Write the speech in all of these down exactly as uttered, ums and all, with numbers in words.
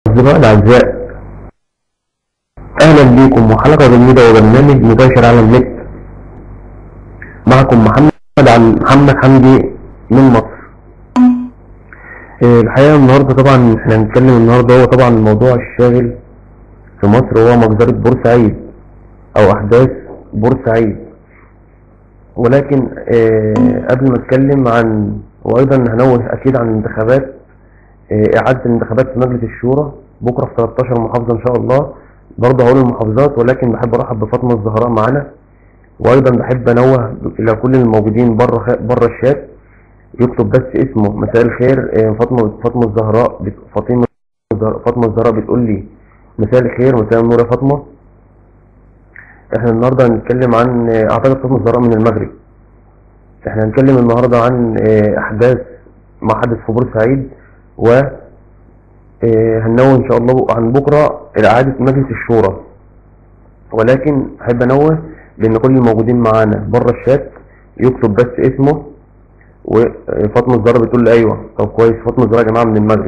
أصدقائي الأعزاء، أهلا بكم وحلقة جديدة وبرنامج مباشر على النت. معكم محمد عن محمد حمدي من مصر. إيه، الحقيقة النهاردة طبعا احنا هنتكلم النهاردة هو طبعا الموضوع الشاغل في مصر هو مجزرة بورسعيد أو أحداث بورسعيد. ولكن إيه قبل ما أتكلم عن وأيضا هنوه أكيد عن الانتخابات، إيه إعادة الانتخابات في مجلس الشورى بكرة في تلتاشر محافظة إن شاء الله. برضه هقول المحافظات، ولكن بحب ارحب بفاطمه الزهراء معانا. وايضا بحب انوه الى كل الموجودين بره بره الشات يكتب بس اسمه. مساء الخير فاطمه فاطمه الزهراء فاطمه فاطمه الزهراء بتقول لي مساء الخير، مساء النور يا فاطمه. احنا النهارده هنتكلم عن اعتقد فاطمه الزهراء من المغرب. احنا هنتكلم النهارده عن احداث ما حدث في بورسعيد، و هننوه ان شاء الله عن بكره اعاده مجلس الشورى. ولكن احب انوه بان كل الموجودين معانا بره الشات يكتب بس اسمه. وفاطمه الزهراء بتقول لي ايوه، طب كويس. فاطمه الزهراء يا جماعه من المغرب،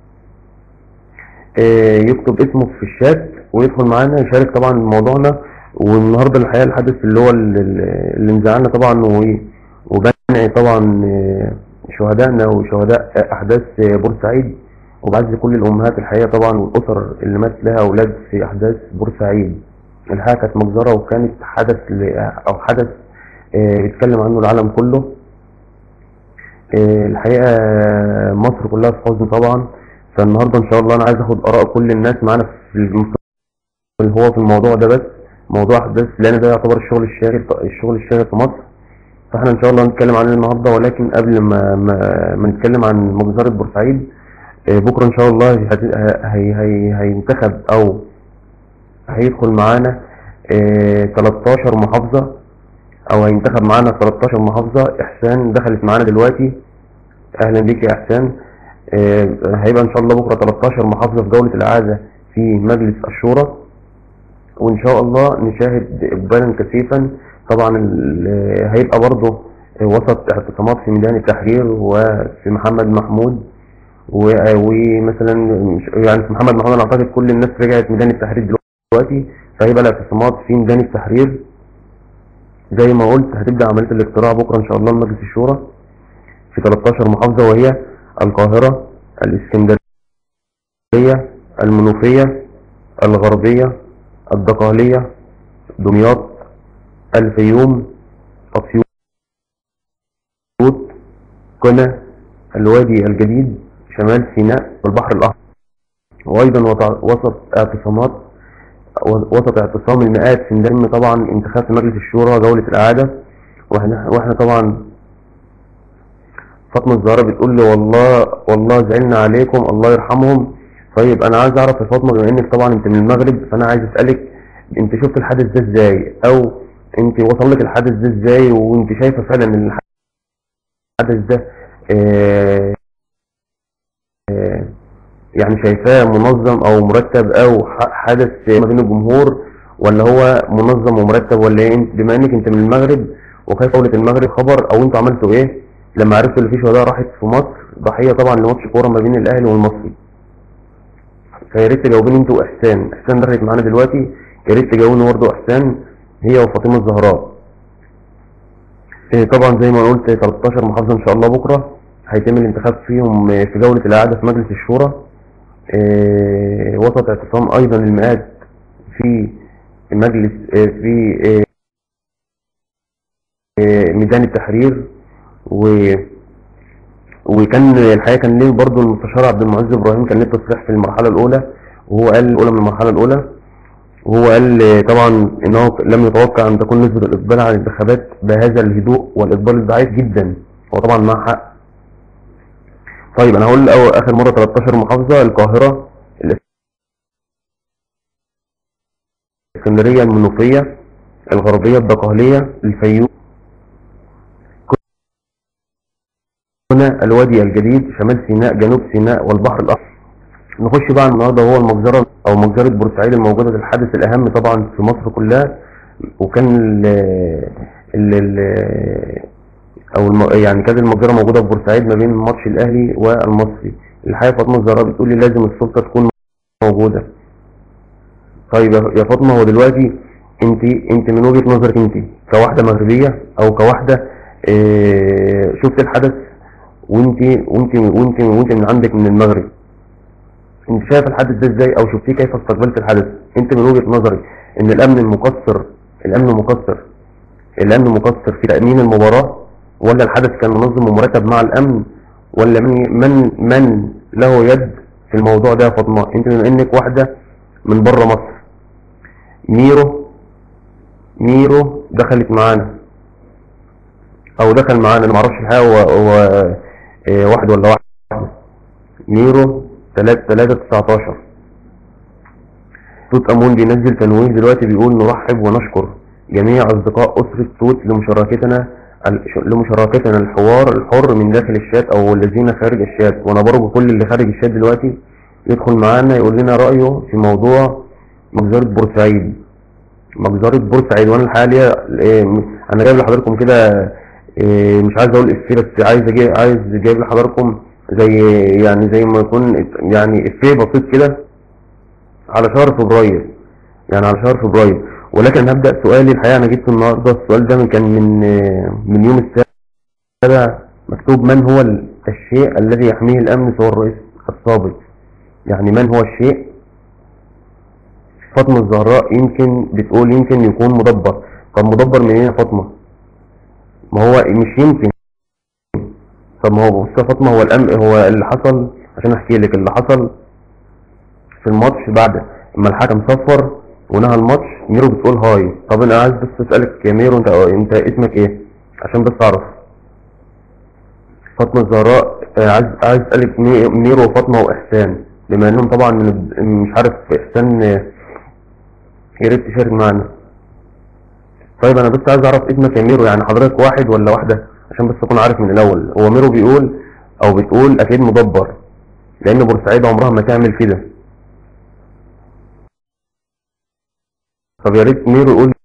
يكتب اسمه في الشات ويدخل معانا يشارك طبعا موضوعنا. والنهارده الحقيقه الحدث اللي هو اللي مزعلنا طبعا وبنعي طبعا شهدائنا وشهداء احداث بورسعيد، وبعز كل الامهات الحقيقه طبعا والاسر اللي مات لها اولاد في احداث بورسعيد. الحقيقه كانت مجزره وكانت حدث او حدث يتكلم عنه العالم كله. الحقيقه مصر كلها في حزن طبعا. فالنهارده ان شاء الله انا عايز اخد اراء كل الناس معانا في اللي هو في الموضوع ده، بس موضوع احداث لان ده يعتبر الشغل الشاغل الشغل الشاغل في مصر. فاحنا ان شاء الله نتكلم عنه النهارده. ولكن قبل ما ما, ما نتكلم عن مجزره بورسعيد، بكره ان شاء الله هي هي هينتخب او هيدخل معانا اه تلتاشر محافظة، او هينتخب معانا تلتاشر محافظة. احسان دخلت معانا دلوقتي، اهلا بيك يا احسان. اه هيبقى ان شاء الله بكرة تلتاشر محافظة في جولة الاعادة في مجلس الشورى، وان شاء الله نشاهد اقبالا كثيفا. طبعا هيبقى برضه وسط اعتصامات في ميدان التحرير وفي محمد محمود، ومثلا يعني في محمد محمود انا اعتقد كل الناس رجعت ميدان التحرير دلوقتي. فهيبقى الاعتصامات في ميدان التحرير زي ما قلت. هتبدا عمليه الاقتراع بكره ان شاء الله لمجلس الشورى في تلتاشر محافظه، وهي القاهره، الاسكندريه، المنوفيه، الغربيه، الدقهليه، دمياط، الفيوم، اسيوط، قنا، الوادي الجديد، شمال سيناء والبحر الاحمر. وايضا وسط اعتصامات وسط اعتصام المئات في ميدان طبعا انتخابات مجلس الشورى جولة الإعادة. واحنا واحنا طبعا فاطمة الزهراء بتقول لي والله والله زعلنا عليكم الله يرحمهم. طيب انا عايز اعرف يا فاطمة، بما انك طبعا انت من المغرب، فانا عايز اسالك انت شفت الحدث ده ازاي، او انت وصل لك الحدث ده ازاي، وانت شايفه فعلا ان الحدث ده اه اه يعني شايفاه منظم او مرتب او حدث ما بين الجمهور، ولا هو منظم ومرتب، ولا ايه؟ بما انك انت من المغرب وخايف دولة المغرب خبر، او انتوا عملتوا ايه لما عرفتوا اللي في شهداء راحت في مصر ضحيه طبعا لماتش كوره ما بين الاهلي والمصري؟ فيا ريت تجاوبوني انتوا واحسان. احسان دخلت معانا دلوقتي، يا ريت تجاوبوني برضه احسان هي وفاطمه الزهراء. إيه طبعا زي ما قلت تلتاشر محافظه ان شاء الله بكره هيتم الانتخاب فيهم في جوله الاعاده في مجلس الشورى. إيه وسط اعتصام ايضا المئات في مجلس إيه في إيه إيه ميدان التحرير. و وكان الحقيقه كان ليه برضه المستشار عبد المعز ابراهيم كان ليه تصريح في المرحله الاولى، وهو قال الاولى من المرحله الاولى وهو قال طبعا انه لم يتوقع ان تكون نسبه الاقبال على الانتخابات بهذا الهدوء والاقبال الضعيف جدا. هو طبعا معاه حق. طيب انا هقول اول اخر مره تلتاشر محافظه: القاهره، الاسكندريه، المنوفيه، الغربيه، الدقهليه، الفيوم، قنا، الوادي الجديد، شمال سيناء، جنوب سيناء والبحر الاحمر. نخش بقى النهارده هو المجزره او مجزره بورسعيد الموجوده في الحدث الاهم طبعا في مصر كلها. وكان ال ال ال او الم... يعني كانت المجزره موجوده في بورسعيد ما بين ماتش الاهلي والمصري. الحقيقه فاطمه الزهراء بتقول لي لازم السلطه تكون موجودة. طيب يا فاطمة، هو دلوقتي انت انت من وجهة نظرك انت كواحدة مغربية او كواحدة اه شفت الحدث، وانت وانت وانت وانت من عندك من المغرب، انت شايف الحدث ده ازاي او شفتيه كيف استقبلت الحدث؟ انت من وجهة نظرك ان الامن المقصر الامن مقصر الامن مقصر في تأمين المباراة، ولا الحدث كان منظم ومرتب مع الامن، ولا من من من له يد في الموضوع ده يا فاطمة؟ انت بما انك واحدة من بره مصر. ميرو ميرو دخلت معانا او دخل معانا، انا معرفش الحقيقة هو هو اه واحد ولا واحد. ميرو تلاتة تلاتة تسعتاشر. توت امون بينزل تنويه دلوقتي بيقول نرحب ونشكر جميع اصدقاء اسرة توت لمشاركتنا لمشاركتنا الحوار الحر من داخل الشات او الذين خارج الشات، وانا برجو كل اللي خارج الشات دلوقتي يدخل معانا يقول لنا رأيه في موضوع مجزرة بورسعيد. مجزرة بورسعيد، وانا الحقيقة انا جايب لحضراتكم كده، مش عايز اقول افيه، بس عايز اجيب عايز جايب لحضراتكم زي يعني زي ما يكون يعني افيه بسيط كده على شهر فبراير، يعني على شهر فبراير. ولكن هبدأ سؤالي الحقيقة، انا جبت النهارده السؤال ده كان من من يوم السابع، مكتوب من هو الشيء الذي يحميه الامن سوى الرئيس السابق؟ يعني من هو الشيء؟ فاطمة الزهراء يمكن بتقول يمكن يكون مدبر. طب مدبر من ايه يا فاطمة؟ ما هو مش يمكن. طب ما هو بص يا فاطمة، هو الامن هو اللي حصل، عشان احكي لك اللي حصل في الماتش بعد اما الحكم صفر ونهى الماتش. ميرو بتقول هاي. طب انا عايز بس اسالك يا ميرو، انت انت اسمك ايه عشان بس اعرف؟ فاطمه الزهراء. عايز عايز اسالك ميرو وفاطمه واحسان، بما انهم طبعا من مش عارف احسان، يا ريت تشارك معانا. طيب انا بس عايز اعرف اسمك يا ميرو، يعني حضرتك واحد ولا واحده عشان بس اكون عارف من الاول. هو ميرو بيقول او بتقول اكيد مدبر، لان بورسعيد عمرها ما تعمل كده. طب يا ريت ميرو يقول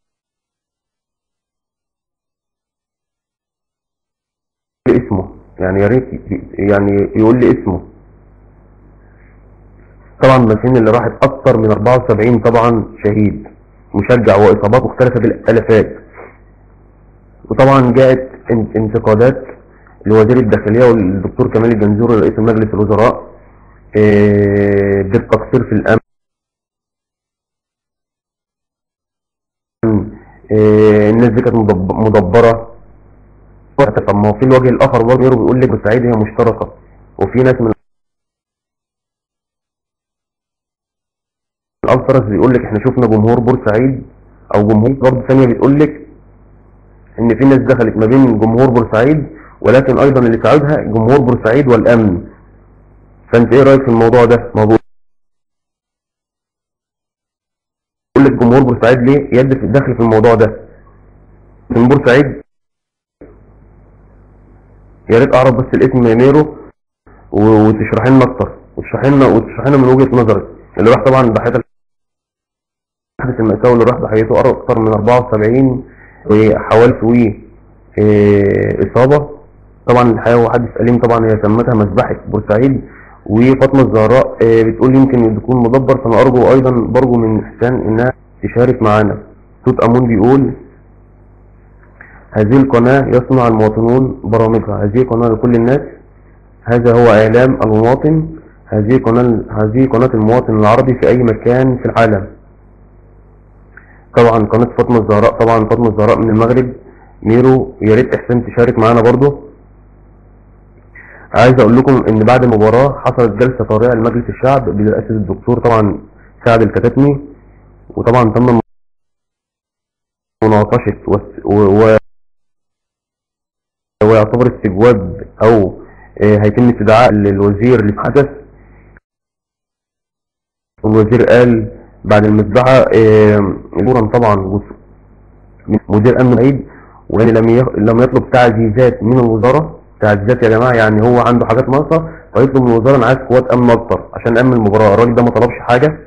لي اسمه، يعني يا ريت يعني يقول لي اسمه. طبعا المسين اللي راحت اكتر من اربعة وسبعين طبعا شهيد مشجع، واصابات مختلفه بالالافات. وطبعا جاءت انتقادات لوزير الداخليه والدكتور كمال الجنزوري رئيس مجلس الوزراء بالتقصير في الامن. الناس دي كانت مدبره. طب ما هو في الوجه الاخر برضه ميرو بيقول لك بورسعيد هي مشتركه، وفي ناس من الالتراس بيقول لك احنا شفنا جمهور بورسعيد، او جمهور برضه ثانيه بتقول لك ان في ناس دخلت ما بين جمهور بورسعيد، ولكن ايضا اللي ساعدها جمهور بورسعيد والامن. فانت ايه رايك في الموضوع ده؟ ما بقول لك جمهور بورسعيد ليه يد في الدخل في الموضوع ده من بورسعيد؟ يا ريت اعرف بس الاسم يا ميرو، وتشرحي لنا اكتر، وتشرحي لنا وتشرحي لنا من وجهه نظرك اللي راح طبعا ضحيه الحدث المأساوي اللي راح ضحيته اكتر من اربعة وسبعين وحوالي فيه اصابه. طبعا الحقيقه هو حادث اليم، طبعا هي سمتها مذبحه بورسعيد. وفاطمه الزهراء بتقول يمكن يكون مدبر، فانا ارجو ايضا برجو من احسان انها تشارك معانا. توت امون بيقول هذه القناه يصنع المواطنون برامجها، هذه قناه لكل الناس، هذا هو اعلام المواطن، هذه قناه هذه قناه المواطن العربي في اي مكان في العالم. طبعا قناه فاطمه الزهراء، طبعا فاطمه الزهراء من المغرب. ميرو يا ريت احسان تشارك معانا برضو. عايز اقول لكم ان بعد المباراه حصلت جلسه طارئه لمجلس الشعب برئاسه الدكتور طبعا سعد الكتاتني، وطبعا تم مناقشه و... و... ويعتبر استجواب او هيتم استدعاء للوزير اللي حدث. والوزير قال بعد المذبحه فورا طبعا مدير امن العيد، وان لم لم يطلب تعزيزات من الوزاره. تعزيزات يا جماعه يعني هو عنده حاجات ناقصه فيطلب من الوزاره انا عايز قوات امن اكتر عشان امن المباراه. الراجل ده ما طلبش حاجه.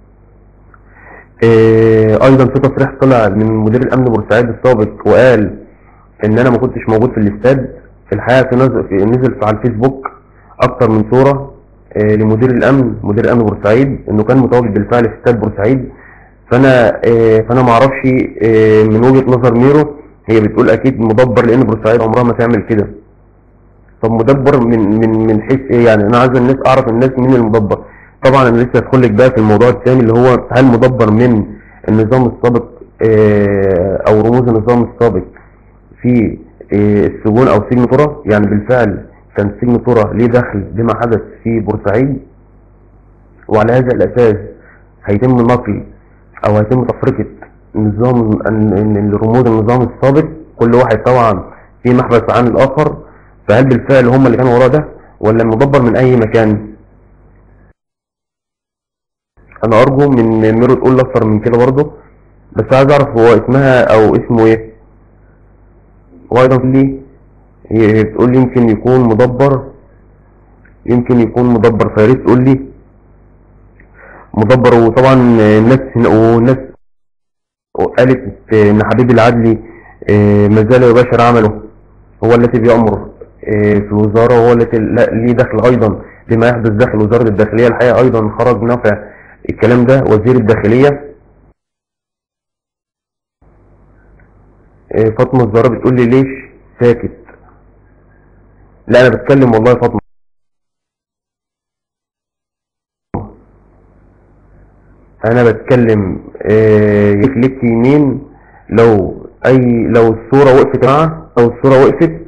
ايضا في تصريح طلع من مدير الامن بورسعيد السابق وقال ان انا ما كنتش موجود في الاستاد. في الحقيقه في نزل في نزل على الفيسبوك اكتر من صوره آه، لمدير الامن مدير امن بورسعيد انه كان متواجد بالفعل في استاد بورسعيد. فانا آه، فانا ما اعرفش آه، من وجهة نظر ميرو، هي بتقول اكيد مدبر لان بورسعيد عمرها ما تعمل كده. طب مدبر من من من حيث ايه يعني؟ انا عايز الناس اعرف الناس مين المدبر. طبعا انا لسه هدخل لك بقى في الموضوع الثاني اللي هو هل مدبر من النظام السابق آه، او رموز النظام السابق في آه، السجون او سجن ترى. يعني بالفعل كان سجن ترى ليه دخل بما حدث في بورسعيد، وعلى هذا الاساس هيتم نقل او هيتم تفرقة نظام رموز النظام السابق، كل واحد طبعا في محبس عن الاخر. فهل بالفعل هم اللي كانوا وراه ده ولا مدبر من اي مكان؟ انا ارجو من ميرو تقول اكتر من كده برضه، بس عايز اعرف هو اسمها او اسمه ايه. وايضا لي هي بتقول لي يمكن يكون مدبر، يمكن يكون مدبر، فياريت تقول لي مدبر. وطبعا الناس والناس قالت ان حبيب العدلي ما زال يباشر عمله، هو الذي بيأمر في الوزارة، وهو الذي ليه دخل ايضا بما يحدث داخل وزارة الداخلية. الحقيقة ايضا خرج نافع الكلام ده وزير الداخلية. فاطمة الزهراء بتقول لي ليش ساكت؟ لا انا بتكلم والله يا فاطمة، انا بتكلم. كليك يمين لو اي لو الصورة وقفت معاه، لو الصورة وقفت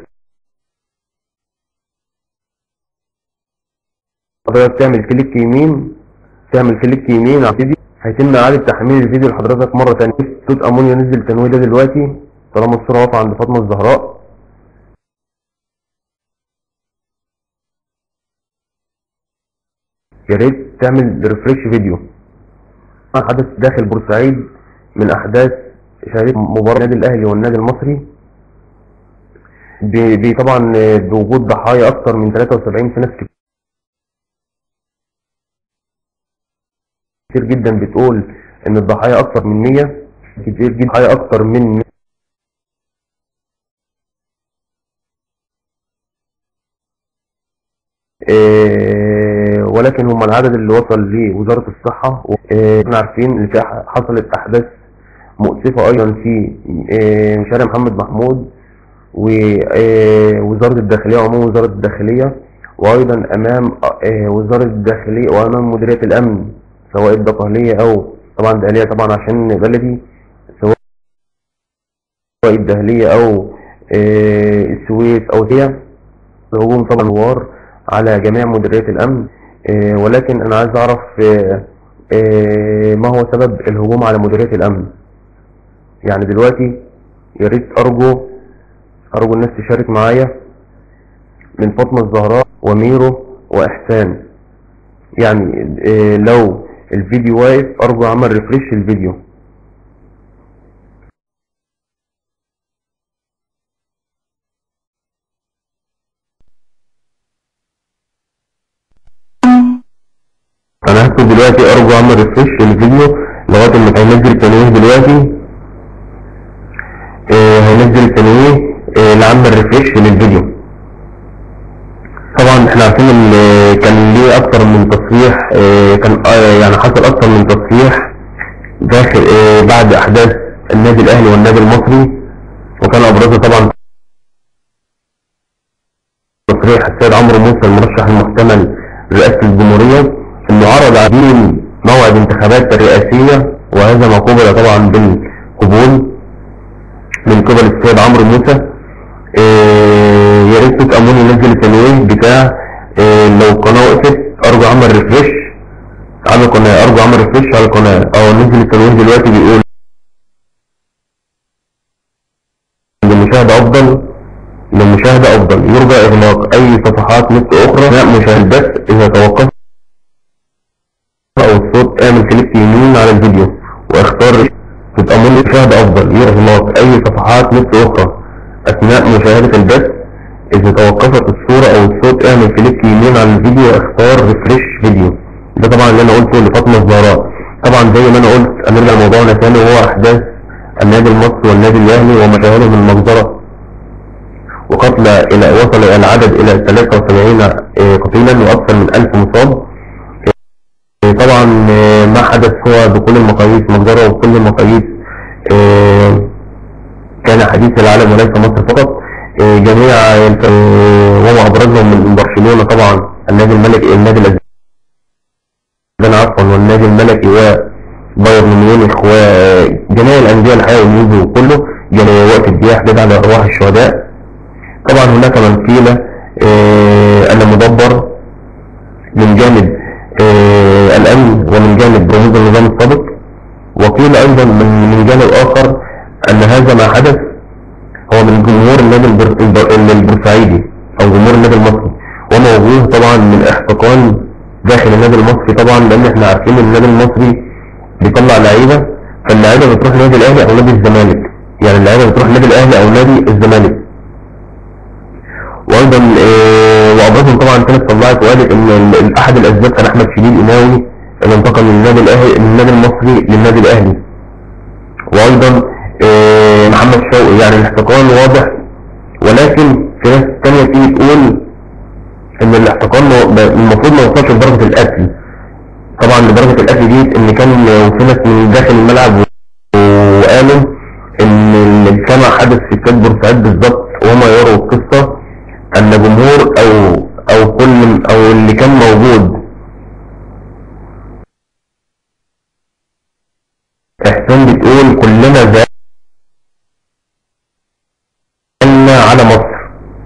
حضرتك تعمل كليك يمين، تعمل كليك يمين على الفيديو، هيتم اعادة تحميل الفيديو لحضرتك مرة تانية. توت امونيا نزل التنويه ده دلوقتي طالما الصورة واقفة عند فاطمة الزهراء. يا ريت تعمل ريفريش فيديو. حدث داخل بورسعيد من احداث شهادة مباراة النادي الاهلي والنادي المصري، ب طبعا بوجود ضحايا اكثر من ثلاثة وسبعين، في ناس كتير جدا بتقول ان الضحايا اكثر من مية، كتير جدا ضحايا اكثر من إيه، ولكن هم العدد اللي وصل لوزارة الصحة. إيه، احنا عارفين ان حصلت احداث مؤسفة ايضا في إيه شارع محمد محمود ووزارة الداخلية وامام وزارة الداخلية، وايضا امام إيه وزارة الداخلية وامام مديرية الامن، سواء الدقهلية او طبعا الدهلية طبعا عشان بلدي، سواء الدهلية او إيه السويس او هي. الهجوم طبعا وار على جميع مديريات الامن. إيه ولكن انا عايز اعرف إيه إيه ما هو سبب الهجوم على مديرية الامن. يعني دلوقتي يا ريت ارجو ارجو الناس تشارك معايا من فاطمة الزهراء وميرو واحسان. يعني إيه لو الفيديو واقف ارجو اعمل ريفريش الفيديو. انا هكتب دلوقتي ارجو اعمل ريفريش الفيديو لغايه ما هينزل التنويه دلوقتي. آه هينزل التنويه آه لعمل ريفريش للفيديو. طبعا احنا عارفين ان كان ليه اكتر من تصريح، آه كان آه يعني حصل اكتر من تصريح داخل آه بعد احداث النادي الاهلي والنادي المصري، وكان ابرزه طبعا تصريح السيد عمرو موسى المرشح المحتمل لرئاسة الجمهورية، انه عرض عليه موعد انتخابات الرئاسية، وهذا ما قبل طبعا بالقبول من قبل السيد عمرو موسى. إيه يا ريت تتأملوا ينزل التنويه بتاع إيه لو القناة وقفت ارجو اعمل ريفريش على القناة، ارجو اعمل ريفريش على القناة او نزل التنويه دلوقتي بيقول للمشاهدة افضل للمشاهدة افضل يرجى اغلاق اي صفحات نت اخرى اثناء مشاهدات. اذا توقفت او الصوت اعمل كليك يمين على الفيديو واختار تتأمل مشاهدة افضل يغلق اي صفحات نت اخرى اثناء مشاهدة البث. اذا توقفت الصورة او الصوت اعمل كليك يمين على الفيديو واختار ريفريش فيديو. ده طبعا اللي انا قلته لفاطمة الزهراء. طبعا زي ما انا قلت هنرجع لموضوعنا تاني، وهو احداث النادي المصري والنادي الاهلي ومشاهدهم المجزرة وقتل الى وصل العدد الى ثلاثة وسبعين قتيلا واكثر من ألف مصاب. طبعا ما حدث هو بكل المقاييس مجزرة، وبكل المقاييس كان حديث العالم وليس مصر فقط. جميع وما ابرزهم من برشلونة طبعا، النادي الملكي، النادي الاسباني عفوا، والنادي الملكي وبايرن ميونخ وجميع الانديه الحقيقه والنيوز وكله وقت الدقيقه حداد على ارواح الشهداء. طبعا هناك من قيل ان مدبر من جانب الامن ومن جانب رموز النظام السابق، وقيل ايضا من من جانب اخر ان هذا ما حدث هو من جمهور النادي البورسعيدي او جمهور النادي المصري، وموجود طبعا من احتقان داخل النادي المصري طبعا، لان احنا عارفين ان النادي المصري بيطلع لعيبه، فاللعيبه بتروح نادي الاهلي او نادي الزمالك، يعني اللعيبه بتروح نادي الاهلي او نادي الزمالك. وايضا اه وابرزهم طبعا كانت طلعت وقالت ان احد الاسباب كان احمد شديد قناوي اللي انتقل من النادي الاهلي النادي المصري للنادي الاهلي. وايضا اه محمد شوقي، يعني الاحتقان واضح، ولكن في ناس ثانيه تيجي تقول ان الاحتقان المفروض ما يوصلش لدرجه القتل. طبعا لدرجه القتل دي ان كان في ناس من داخل الملعب وقالوا ان اللي كان حدث في استاد بورسعيد بالظبط، وهم يروا القصه ان جمهور او او كل او اللي كان موجود احسان بتقول كلنا زعلنا على مصر.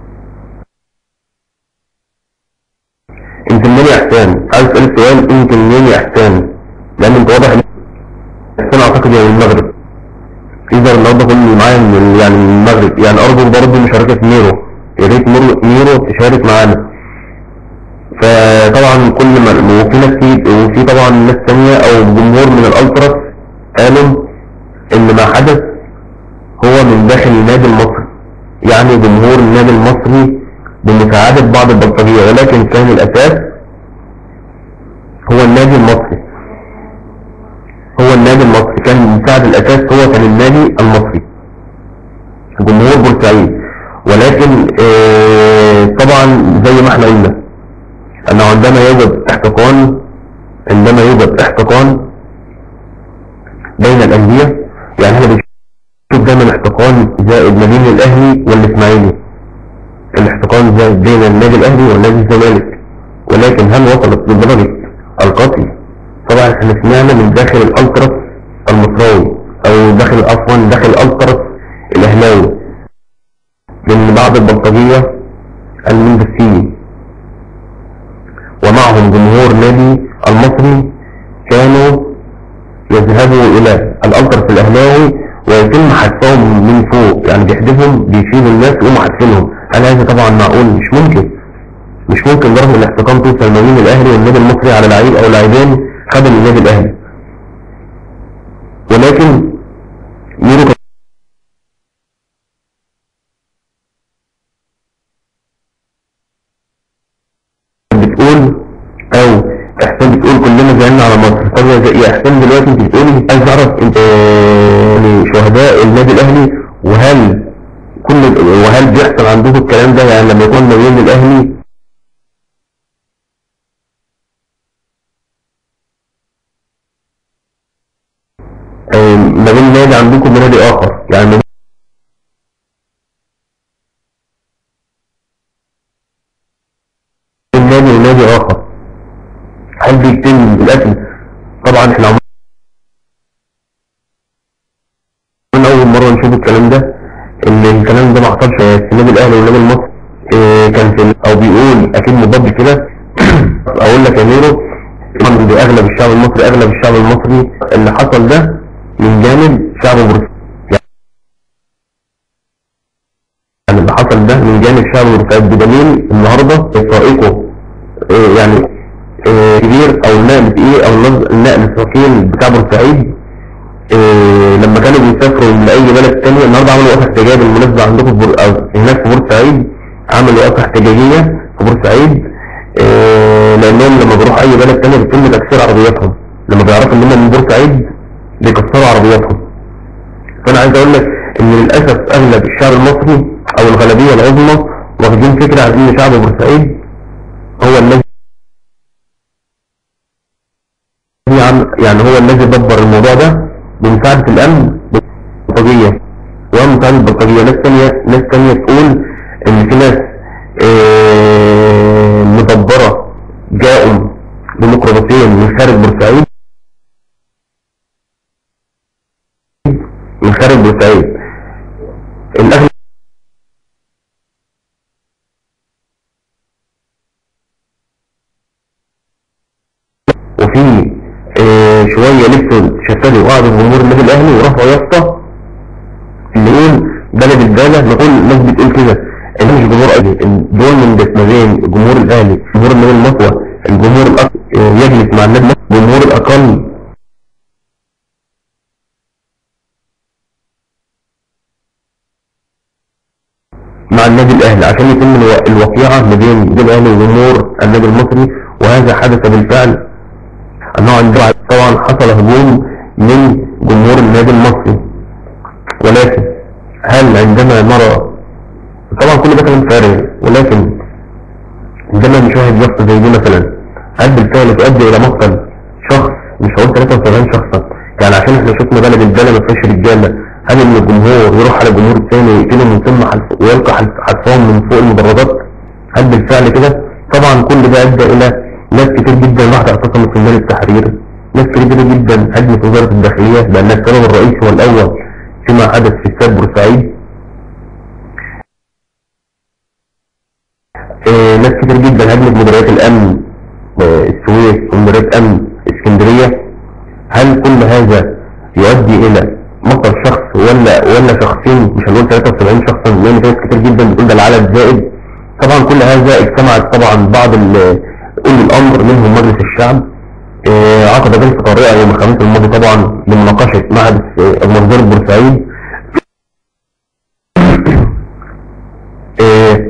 انت منين يا احسان؟ عايز اسال سؤال، انت منين يا احسان؟ لان انت واضح ان احسان اعتقد يعني المغرب، يقدر النهارده كل اللي معايا من يعني من المغرب، يعني ارجو برضه مشاركه ميرو، يا ريت ميرو تشارك معانا. فطبعا كل ما وفي ناس وفي طبعا ناس ثانيه او جمهور من الالتراس قالوا ان ما حدث هو من داخل النادي المصري، يعني جمهور النادي المصري بمساعدة بعض البلطجية، ولكن كان الأساس هو النادي المصري، هو النادي المصري كان المساعد الأساس هو كان النادي المصري جمهور بورسعيد. ولكن آه طبعا زي ما احنا قلنا أنه عندما يوجد احتقان عندما يوجد احتقان بين الأندية، يعني احنا بنشوف دايما احتقان زائد ما بين الأهلي والإسماعيلي، الاحتقان زائد بين النادي الاهلي والنادي الزمالك، ولكن هل وصلت لدرجه القتل؟ طبعا احنا سمعنا من داخل الالتراس المصراوي او داخل عفوا داخل الالتراس الاهلاوي من بعض البلطجيه المنبثين ومعهم جمهور نادي المصري كانوا يذهبوا الى الالتراس الاهلاوي ويتم حذفهم من فوق، يعني بيحدفهم بيشيلوا الناس وهم حذفينهم. هل هذا طبعا معقول؟ مش ممكن مش ممكن رغم الاحتقان توصل ما بين الاهلي والنادي المصري على لعيب او لاعبين خدم النادي الاهلي. ولكن ميرو بتقول او احسان بتقول كلنا زعلنا على مصر. طب يا احسان دلوقتي انت بتقولي عايز اعرف انت شهداء النادي الاهلي، وهل كل وهل بيحصل عندكم الكلام ده؟ يعني لما يكون ناويين الاهلي ما بين نادي عندكم ونادي اخر، يعني ما بين نادي ونادي اخر، هل بيتم القتل؟ طبعا احنا عمرنا اول مره نشوف الكلام ده، ان الكلام ده ما حصلش في النادي الاهلي والنادي المصري. إيه كان في او بيقول اكيد مضاد كده. اقول لك يا ميرو، اغلب الشعب المصري اغلب الشعب المصري اللي حصل ده من جانب شعب بورسعيد، يعني اللي حصل ده من جانب شعب بورسعيد، بدليل النهارده سائقه إيه يعني إيه كبير او النقل ايه او النقل الثقيل بتاع بورسعيد إيه لما كانوا بيسافروا لاي بلد تاني. النهارده عملوا وقفه احتجاجيه بالمناسبه عندكم في بور... أو هناك في بورسعيد، عملوا وقفه احتجاجيه في بورسعيد إيه لانهم لما بيروحوا اي بلد تاني بيتم تكسير عربياتهم، لما بيعرفوا ان هم من بورسعيد بيكسروا عربياتهم. فانا عايز اقول لك ان للاسف اغلب الشعب المصري او الغالبيه العظمى واخدين فكره عن ان شعب بورسعيد هو الذي يعني هو الذي دبر الموضوع ده بمساعده الامن بالبلطجيه ومساعده البلطجيه. ناس ثانيه ناس ثانيه تقول ان في ناس آه مدبره جاءوا بميكروباصين من خارج بورسعيد من خارج بورسعيد الاغلب وفي آه شويه لسه شتلوا وقعدوا جمهور النادي الاهلي ورفعوا يافطه اللي يقول بلد الداله. نقول الناس بتقول كده ان مش جمهور اهلي دول من دسمتين جمهور الاهلي جمهور النادي المصري الجمهور الاقل آه يجلس مع النادي الجمهور الاقل مع النادي الاهلي عشان يتم الوقيعه ما بين النادي الاهلي وجمهور النادي المصري. وهذا حدث بالفعل انه عندما طبعا حصل هجوم من جمهور النادي المصري. ولكن هل عندما نرى طبعا كل ده كلام فارغ، ولكن عندما نشاهد يافطه زي دي مثلا هل بالفعل تؤدي الى مقتل شخص مش هقول ثلاثة وسبعين شخصا يعني عشان احنا شفنا بلد الداله ما فيهاش رجاله؟ هل ان الجمهور يروح على الجمهور الثاني ويقتله من ثم ويلقى حتفهم من فوق المدرجات؟ هل بالفعل كده؟ طبعا كل ده ادى الى ناس كتير جدا راحت اعتصمت في ميدان التحرير، ناس كتير جدا هجمت وزاره الداخليه بان السبب الرئيسي والاول فيما حدث في استاد بورسعيد. اه ناس كتير جدا هجمت مديريات الامن اه السويس ومديريات امن اسكندريه. هل كل هذا يؤدي الى مقتل شخص ولا ولا شخصين؟ مش هنقول ثلاثة وسبعين شخصا لان في ناس كتير جدا بتقول ده العدد زائد. طبعا كل هذا اجتمعت طبعا بعض اولي الامر منهم مجلس الشعب اه عقد جلسه طارئه يوم الخميس الماضي طبعا لمناقشه معهد منظره بورسعيد اه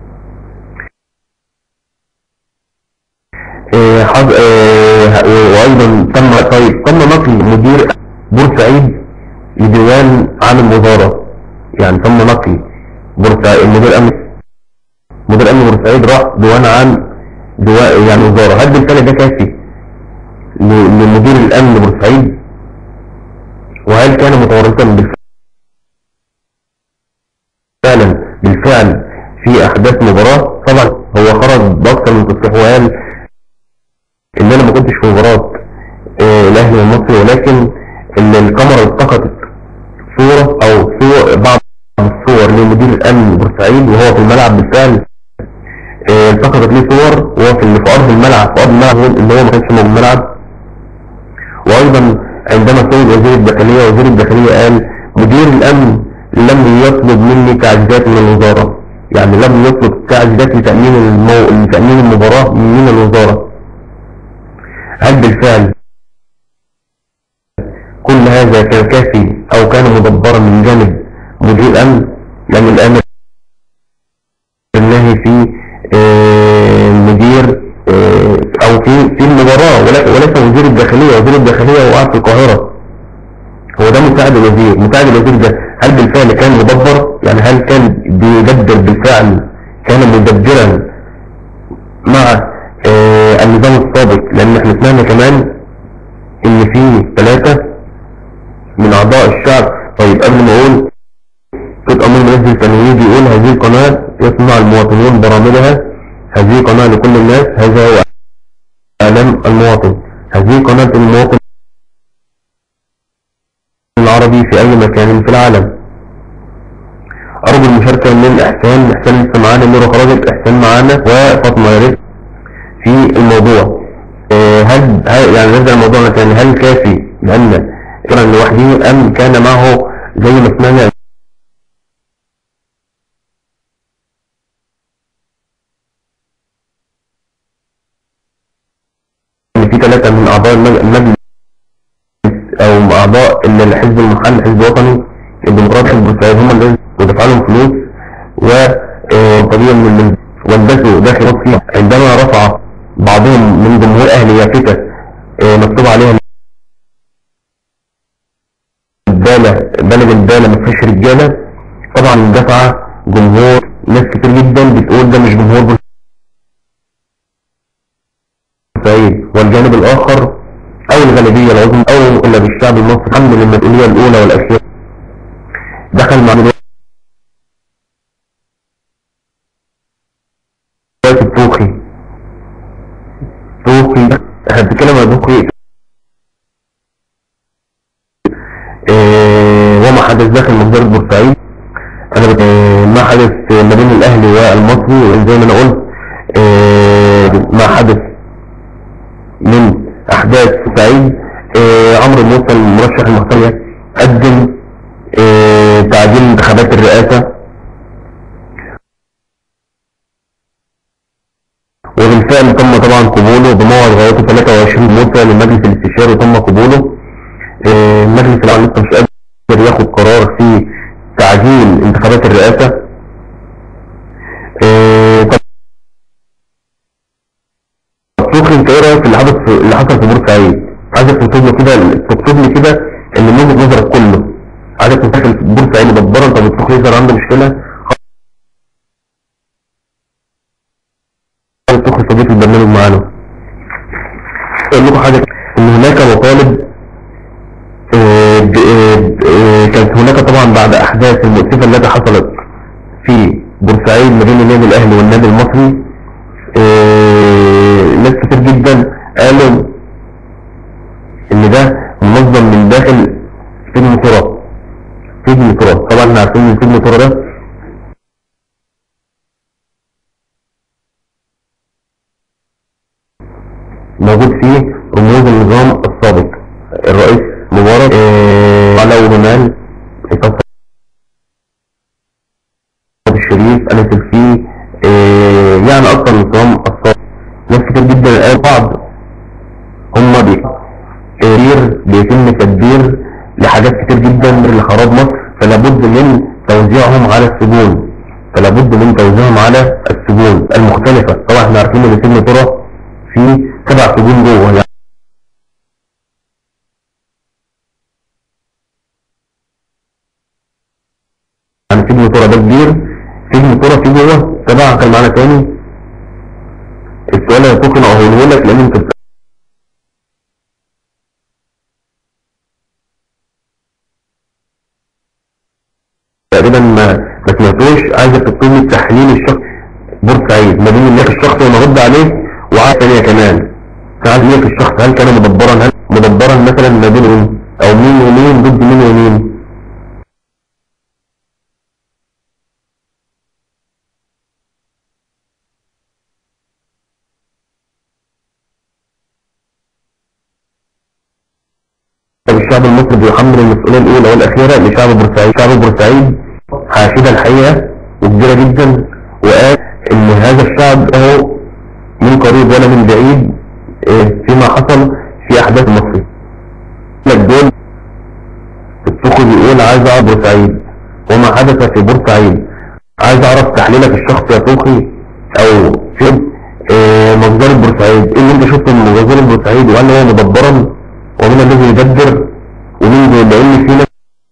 اه اه وايضا تم طيب تم نقل مدير بورسعيد لديوان عام الوزاره. يعني تم نقل بورسعيد مدير امن مدير امن بورسعيد راح ديوان عام دواء يعني وزارة. هل بالفعل ده كافي لمدير الامن بورسعيد؟ وهل كان متورطا بالفعل بالفعل في احداث مباراة؟ طبعا هو خرج باكثر من تصريح وقال ان انا ما كنتش في مباراة آه الاهلي والمصري، ولكن ان الكاميرا التقطت صورة او صور بعض الصور لمدير الامن بورسعيد وهو في الملعب بالفعل التقطت ليه صور وهو في في ارض الملعب في ارض الملعب اللي هو ما كانش موجود الملعب. وايضا عندما سئل وزير الداخليه وزير الداخليه قال مدير الامن لم يطلب مني تعزيزات من الوزاره، يعني لم يطلب تعزيزات لتامين المو... لتامين المباراه من الوزاره. هل بالفعل كل هذا كان كافي او كان مدبرا من جانب مدير الامن؟ لان الامر النهي في المدير او في في المباراه وليس وزير الداخليه. وزير الداخليه هو قاعد في القاهره، هو ده مساعد الوزير. مساعد الوزير ده هل بالفعل كان مدبر؟ يعني هل كان بيدبر بالفعل، كان مدبرا مع آه النظام السابق؟ لان احنا سمعنا كمان ان في ثلاثه من اعضاء الشعب. طيب قبل ما اقول صوت امر منزل التنويه بيقول هذه القناه يسمع المواطنون برامجها، هذه قناه لكل الناس، هذا هو اعلام المواطن، هذه قناه المواطن العربي في اي مكان في العالم. ارجو المشاركه من احسان احسان لسه معانا، نور خرجت، احسان معانا وفاطمه يا ريت في الموضوع. هل يعني نرجع لموضوعنا تاني، هل كافي لان كان لوحده ام كان معه زي ما سمعنا في ثلاثة من اعضاء المجلس او اعضاء الحزب المحل حزب وطني الديمقراطي البورسعيدي هم اللي ودفع لهم فلوس وطبيعي من ولبسوا داخل مصر عندما رفع بعضهم من جمهور اهل يافته مكتوب عليها الدالة بلد الدالة ما فيهاش رجاله. طبعا دفع جمهور ناس كتير جدا بتقول ده مش جمهور بورسعيد، والجانب الاخر او الغالبيه العظمى او اللي بالشعب المصري حمل المسؤوليه الاولى والاخيره دخل مع الطوخي. طوخي احنا بنتكلم عن طوخي إيه وما حدث داخل مقدرة بورسعيد. انا بت... إيه ما حدث ما بين الاهلي والمصري، وزي ما انا قلت إيه ما حدث من احداث بورسعيد. إيه عمرو موسى المرشح المحتمل قدم إيه تعديل انتخابات الرئاسة، وبالفعل تم طبعا قبوله بموعد غايته ثلاثة وعشرين موسى للمجلس الاستشاري وتم قبوله. إيه المجلس العام لسه مش قادر ياخد قرار في تعديل انتخابات الرئاسة. إيه طب طوخي انت ايه رايك في اللي حصل في اللي حصل في بورسعيد؟ عايزك تكتب لي كده تكتب لي كده ان من وجهة نظرك كله، عايزك تنتقل في بورسعيد مدبرا. طب طوخي يظهر عنده مشكلة، طوخي صديق البرنامج معانا. اقول لكم حاجة، ان هناك مطالب إيه إيه كانت هناك طبعا بعد احداث المؤسفة التي حصلت في بورسعيد ما بين النادي الاهلي والنادي المصري. إيه ناس كتير جدا قالوا ان ده منظم من داخل سجن تراب. سجن تراب طبعا احنا عارفين ان سجن تراب ده موجود فيه رموز النظام السابق، الرئيس مبارك إيه على ورمال الشريف انس الفي إيه يعني اكثر من النظام السابق. ناس كتير جدا قالوا بعض هم بيتم بيتم تدبير لحاجات كتير جدا لخراب مصر، فلا بد من توزيعهم على السجون فلا بد من توزيعهم على السجون المختلفة. طبعا احنا عارفين ان سجن تراب فيه سبع سجون جوه، يعني سجن تراب ده كبير، سجن تراب فيه جوه سبع. كان معانا تاني السؤال اللي ممكن اقوله لك لان انت تقريبا ما ما سمعتوش. عايزك تكتب لي تحليل الشخص بورسعيد ما بين الناس الشخص وانا ارد عليه، وعايز ثانيه كمان تعال ليه في الشخص هل كان مدبرا هل مدبرا مثلا ما بينهم او مين ومين ضد مين ومين. طب الشعب المصري بيحمل المسؤوليه الاولى والاخيره لشعب بورسعيد. شعب بورسعيد حاشده الحقيقه وكبيره جدا، وقال ان هذا الشعب هو من قريب ولا من بعيد فيما حصل في احداث مصر. لك دول الطوخي بيقول عايز اعرف بورسعيد وما حدث في بورسعيد. عايز اعرف تحليلك الشخصي يا طوخي او في مجزرة بورسعيد. ايه اللي انت شفته من مجزرة بورسعيد، وهل هو مدبرا ومين الذي يدبر ومين دول؟ لان في ناس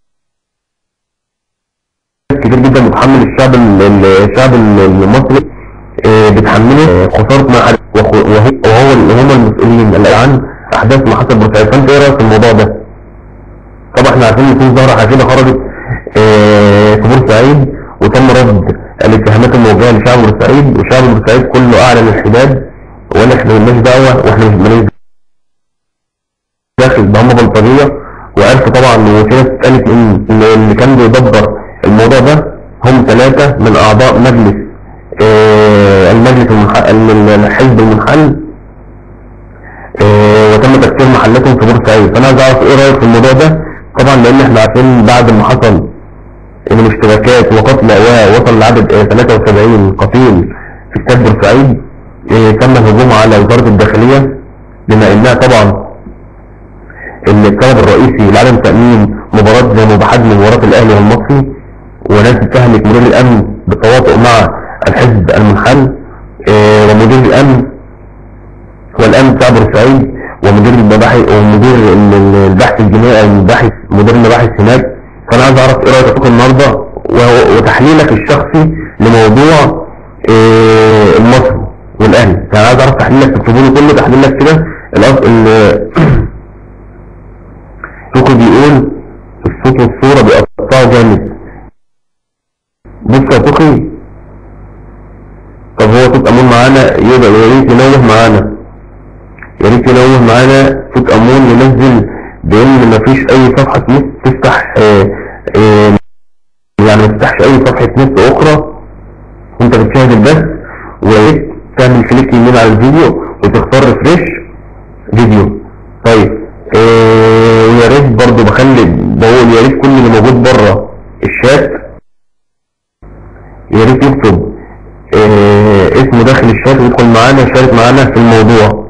كتير جدا بتحمل الشعب الشعب المصري بتحمله خسارة ما حدث، وهو هم المسؤولين عن احداث ما حصل بورسعيد. فانت ايه رايك في الموضوع ده؟ طبعا احنا عارفين ان في ظاهره حاجه خرجت في بورسعيد وتم رد الاتهامات الموجهه لشعب بورسعيد، وشعب بورسعيد كله اعلن الحداد ولا احنا مالناش دعوه واحنا مش مالناش داخل ده هم بلطجيه. وعرفوا طبعا وفي ناس قالت ان اللي كان بيدبر الموضوع ده هم ثلاثه من اعضاء مجلس اه المجلس المنحل الحزب المنحل اه وتم تكسير محلاتهم في بورسعيد. فانا عايز اعرف ايه رايك في الموضوع ده؟ طبعا لان احنا عارفين بعد ما حصل ان الاشتباكات وقتل وصل لعدد اه ثلاثة وسبعين قتيل في استاد بورسعيد، اه تم الهجوم على وزاره الداخليه، بما انها طبعا السبب الرئيسي لعدم تامين مباراه زي بحجم مباراه الاهلي والمصري، وناس تهلك مدير الامن بالتواطؤ مع الحزب المنحل اه ومدير الامن والامن بتاع بورسعيد ومدير المباحث ومدير البحث الجنائي او الباحث مدير المباحث هناك. فانا عايز اعرف ايه رايك النهارده وتحليلك الشخصي لموضوع إيه المصري والاهلي. يعني عايز اعرف تحليلك، تكتبوا لي كله تحليلك كده. توكو بيقول الصوت والصورة بيقطعوا جامد. بص يا توكي، طب هو توت امون معانا، يبقى يا ريت ينوه معانا، يا ريت ينوه معانا توت امون ينزل بان مفيش اي صفحة نت تفتح، اه اه يعني ما تفتحش اي صفحة نت اخرى وانت بتشاهد البث، ويا ريت تعمل كليك يمين على الفيديو وتختار ريفريش فيديو. طيب اه ويا ريت برضه بخلي بقول يا ريت كل اللي موجود بره الشات يا ريت يكتب اه اسمه داخل الشات ويدخل معانا يشارك معانا في الموضوع.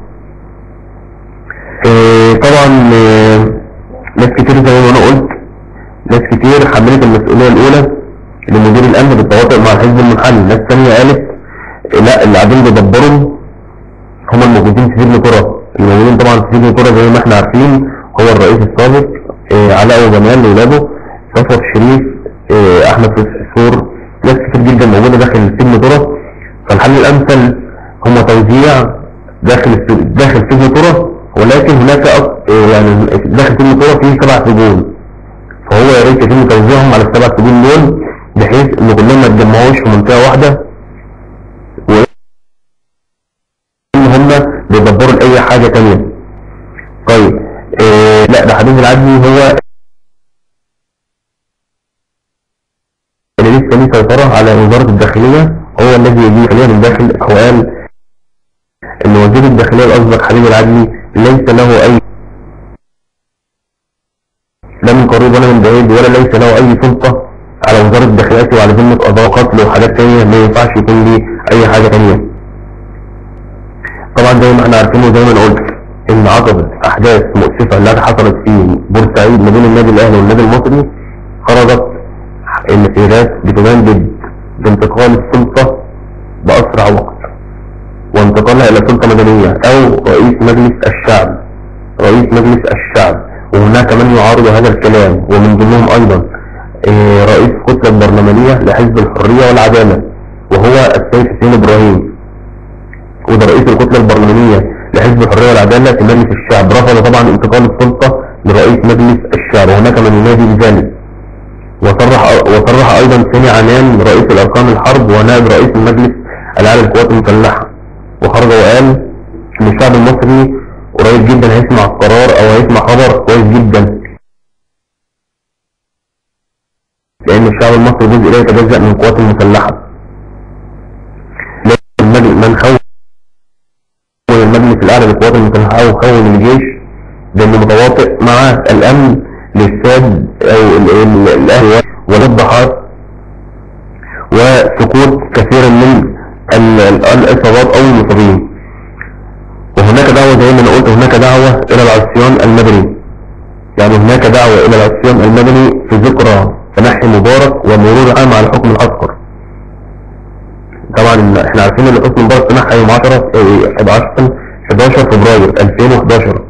اه طبعا اه ناس كتير زي ما انا قلت، ناس كتير حملت المسؤولية الاولى لمدير الامن بالتواطؤ مع الحزب المنحل. ناس ثانيه قالت لا، اللي قاعدين بيدبروا هم الموجودين في سجن كرة. الموجودين طبعا في سجن كرة زي ما احنا عارفين هو الرئيس السابق اه علاء وجمال وولاده، صفوت شريف، اه احمد سور، ناس كتير جدا موجودة داخل سجن كرة. فالحل الامثل هم توزيع داخل داخل سجن كرة، ولكن هناك اه يعني داخل سجن كرة فيه سبع سجون، فهو يا ريت يتم توزيعهم على السبع سجون دول بحيث ان كلهم ما يتجمعوش في منطقة واحدة، وان هم بيدبروا لأي حاجة تانية. طيب اه لا، ده حديث العدلي هو اللي لسه ليه سيطرة على وزارة الداخلية، هو الذي يجيب عليها من داخل الاحوال ان وزير الداخلية الاسبق حبيب العدلي ليس له اي لا من قريب ولا من بعيد، ولا ليس له اي سلطة على وزارة الداخلية وعلى ذمة قضاء قتل وحاجات تانية، ما ينفعش يكون ليه اي حاجة تانية. طبعا زي ما احنا عارفين وزي ما انا قلت ان عقبت احداث مؤسفة اللي حصلت في بورسعيد ما بين النادي الاهلي والنادي المصري، خرجت المسيرات بتجدد بانتقال السلطة باسرع وقت وانتقالها الى سلطة مدنية او رئيس مجلس الشعب رئيس مجلس الشعب وهناك من يعارض هذا الكلام، ومن ضمنهم ايضا رئيس الكتلة البرلمانية لحزب الحرية والعدالة وهو السيد حسين ابراهيم، وده رئيس الكتلة البرلمانية لحزب الحرية والعدالة في مجلس الشعب. رفض طبعا انتقال السلطة لرئيس مجلس الشعب، وهناك من ينادي بذلك. وصرح وصرح ايضا سامي عنان رئيس الاركان الحرب ونائب رئيس المجلس الاعلى للقوات المسلحة، وخرج وقال ان الشعب المصري قريب جدا هيسمع قرار او هيسمع خبر كويس جدا، لان الشعب المصري جزء لا يتجزأ من القوات المسلحة. لكن من خون المجلس الاعلى للقوات المسلحة وخون الجيش لانه متواطئ مع الامن للساد او الاهلي والضحات وسقوط كثيرا من الاصابات او المصابين. وهناك دعوة زي ما انا قلت، هناك دعوة الى العصيان المدني، يعني هناك دعوة الى العصيان المدني في ذكرى تنحي مبارك ومرور عام على حكم العسكر. طبعا احنا عارفين ان حكم مبارك تنحى يوم حداشر فبراير ألفين وحداشر،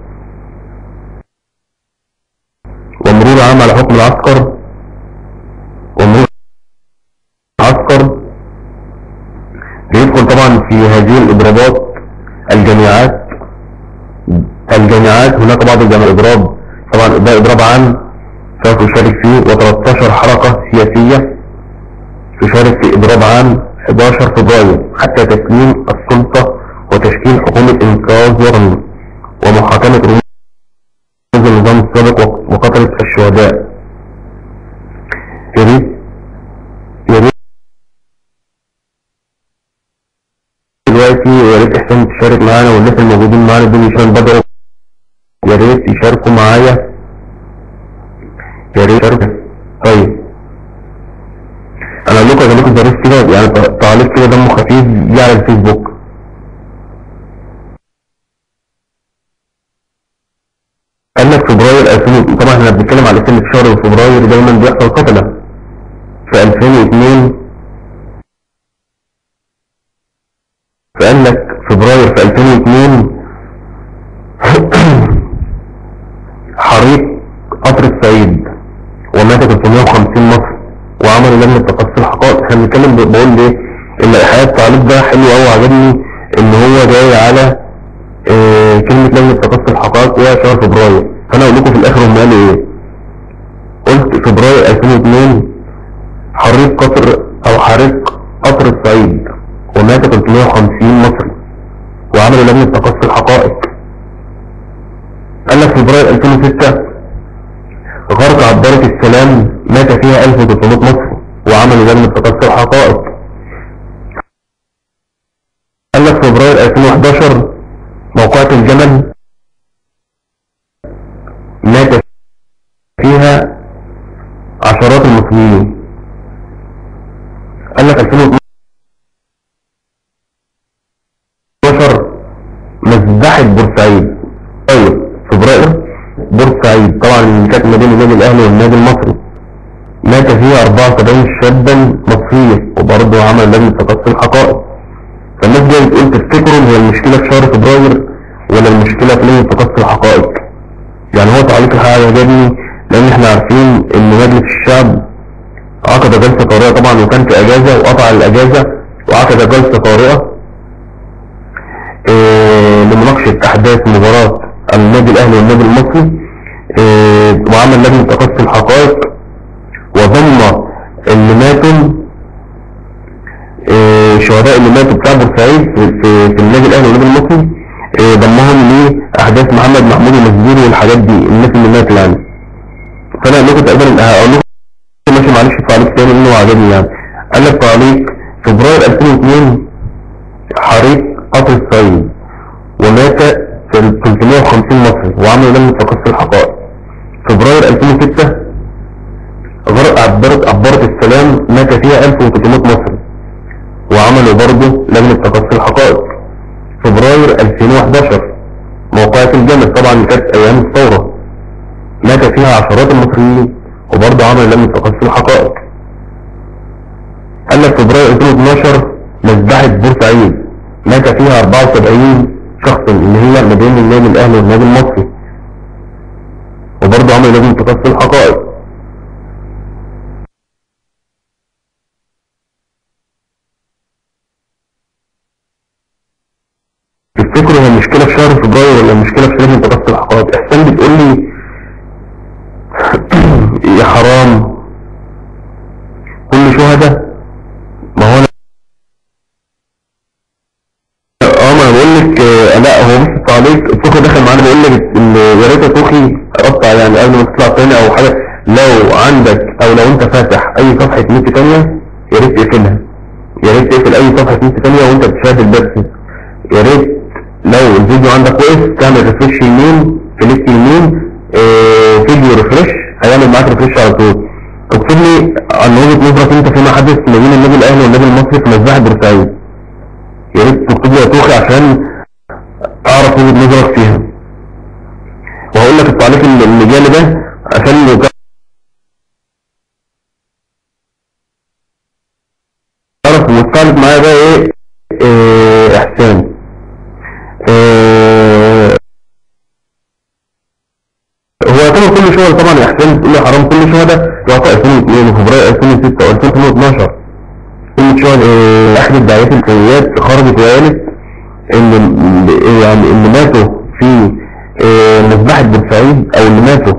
ومرور عام على حكم العسكر ومرور العسكر بيدخل طبعا في هذه الاضرابات الجامعات الجامعات هناك بعض الجامعات اضراب، طبعا ده اضراب عام سوف يشارك فيه، و13 حركة سياسية تشارك في اضراب عام حداشر فبراير حتى تسليم السلطة وتشكيل حكومة انقاذ وطني ومحاكمة رموز النظام السابق وقتلة الشهداء. يا ريت يا ريت دلوقتي يا ريت احسن تشارك معانا، والناس الموجودين معانا دول عشان بدأوا يا ريت يشاركوا معايا، يا ريت يشاركوا. طيب انا اقول لكم يا جماعه ظريف كده، يعني تعليق كده دمه خفيف جه على الفيسبوك. قال لك فبراير ألفين، طبعا احنا بنتكلم على سنة شهر فبراير دايما بيحصل قتلة. في ألفين واثنين فقال لك فبراير في ألفين واثنين حريق قطر الصعيد ومات ثلاثمائة وخمسين مصري، وعملوا لجنة احنا بنتكلم ب- بقول ليه ان الحقيقه التعليق ده حلو قوي، عجبني ان هو جاي على اه كلمه لجنه تقصي الحقائق وهي شهر فبراير. فانا اقول لكم في الاخر هم قالوا ايه. قلت فبراير ألفين واثنين حريق قطر او حريق قطر الصعيد ومات ثلاثمائة وخمسين مصري وعملوا لجنه تقصي الحقائق. قال لك فبراير ألفين وستة غرق عبارة السلام مات فيها ألف وتسعمائة مصري وعملوا لجنة تقصي الحقائق. قال لك فبراير ألفين وأحد عشر موقعة الجمل مات فيها عشرات المصريين. قال لك ألفين واثناشر مذبحة بورسعيد. طيب فبراير بورسعيد طبعا اللي كانت ما بين النادي الاهلي والنادي المصري مات فيها أربعة وسبعين شابا مصريا وبرضه عمل لجنة تقصي الحقائق. فالناس جايه تقول تفتكروا هي المشكله في شهر فبراير ولا المشكله في لجنة تقصي الحقائق؟ يعني هو تعليق الحقيقه عجبني لان احنا عارفين ان مجلس الشعب عقد جلسه طارئه طبعا وكان في اجازه وقطع الاجازه وعقد جلسه طارئه إيه لمناقشه احداث مباراه النادي الاهلي والنادي المصري، إيه وعمل لجنه تقصي الحقائق وضم اللي ماتوا إيه الشهداء اللي ماتوا بتاع بورسعيد في, في, في النادي الاهلي والنادي المصري، إيه ضمهم لاحداث محمد محمود المسجوني والحاجات دي الناس اللي ماتوا يعني. فانا اقول لكم تقريبا هقول لكم ماشي معلش تعليق تاني لانه عجبني يعني. قال لك تعليق فبراير ألفين واثنين حريق قطر الصعيد ومات ثلاثمائة وخمسين مصري وعملوا لجنة تقصي الحقائق. فبراير ألفين وستة غرق عبارة عبارة السلام مات فيها ألف وثلاثمائة مصري وعملوا برضه لجنة تقصي الحقائق. فبراير ألفين وأحد عشر موقعة الجمل طبعا اللي كانت ايام الثورة مات فيها عشرات المصريين وبرضه عملوا لجنة تقصي الحقائق. قال لك فبراير ألفين واثناشر مذبحة بورسعيد مات فيها أربعة وسبعين شخصا اللي هي ما بين النادي الاهلي والنادي المصري وبرضه عملوا لجنة تقصي الحقائق. تفتكروا هي المشكلة في شهر فبراير ولا المشكلة في لجنة تقصي الحقائق؟ احسان بتقول لي يا حرام كل شهداء. ما هو انا اه ما انا بقول لك آه لا هو مش التعليق توخي داخل معانا بيقول لك ان يا ريت توخي اقطع يعني قبل ما تطلع تاني او حاجه لو عندك او لو انت فاتح اي صفحه نت تانيه يا ريت تقفلها، يا ريت تقفل اي صفحه نت تانيه وانت بتشاهد الدرس. يا ريت لو الفيديو عندك وقف تعمل ريفرش يمين كليك يمين آه فيديو ريفرش هيعمل معاك ريفرش على طول. اكتب لي عن وجهة نظرك انت فيما حدث ما بين النادي الاهلي والنادي المصري في مذبحة بورسعيد. يا ريت تكتب لي يا توخي عشان اعرف وجهة نظرك فيها. وهقول لك التعليق اللي جالي ده عشان لو تعرف مستعلق معايا بقى ايه, إيه احسان إيه هو يعتبر كل شهر طبعا يا احسان تقول لي حرام كل شهر يعطى ألفين واثنين وفبراير ألفين وستة وألفين واثناشر كل شهر إيه احد الدعايات الكويات خرجت وقالت ان يعني اللي ماتوا في إيه مذبحة بورسعيد او اللي ماتوا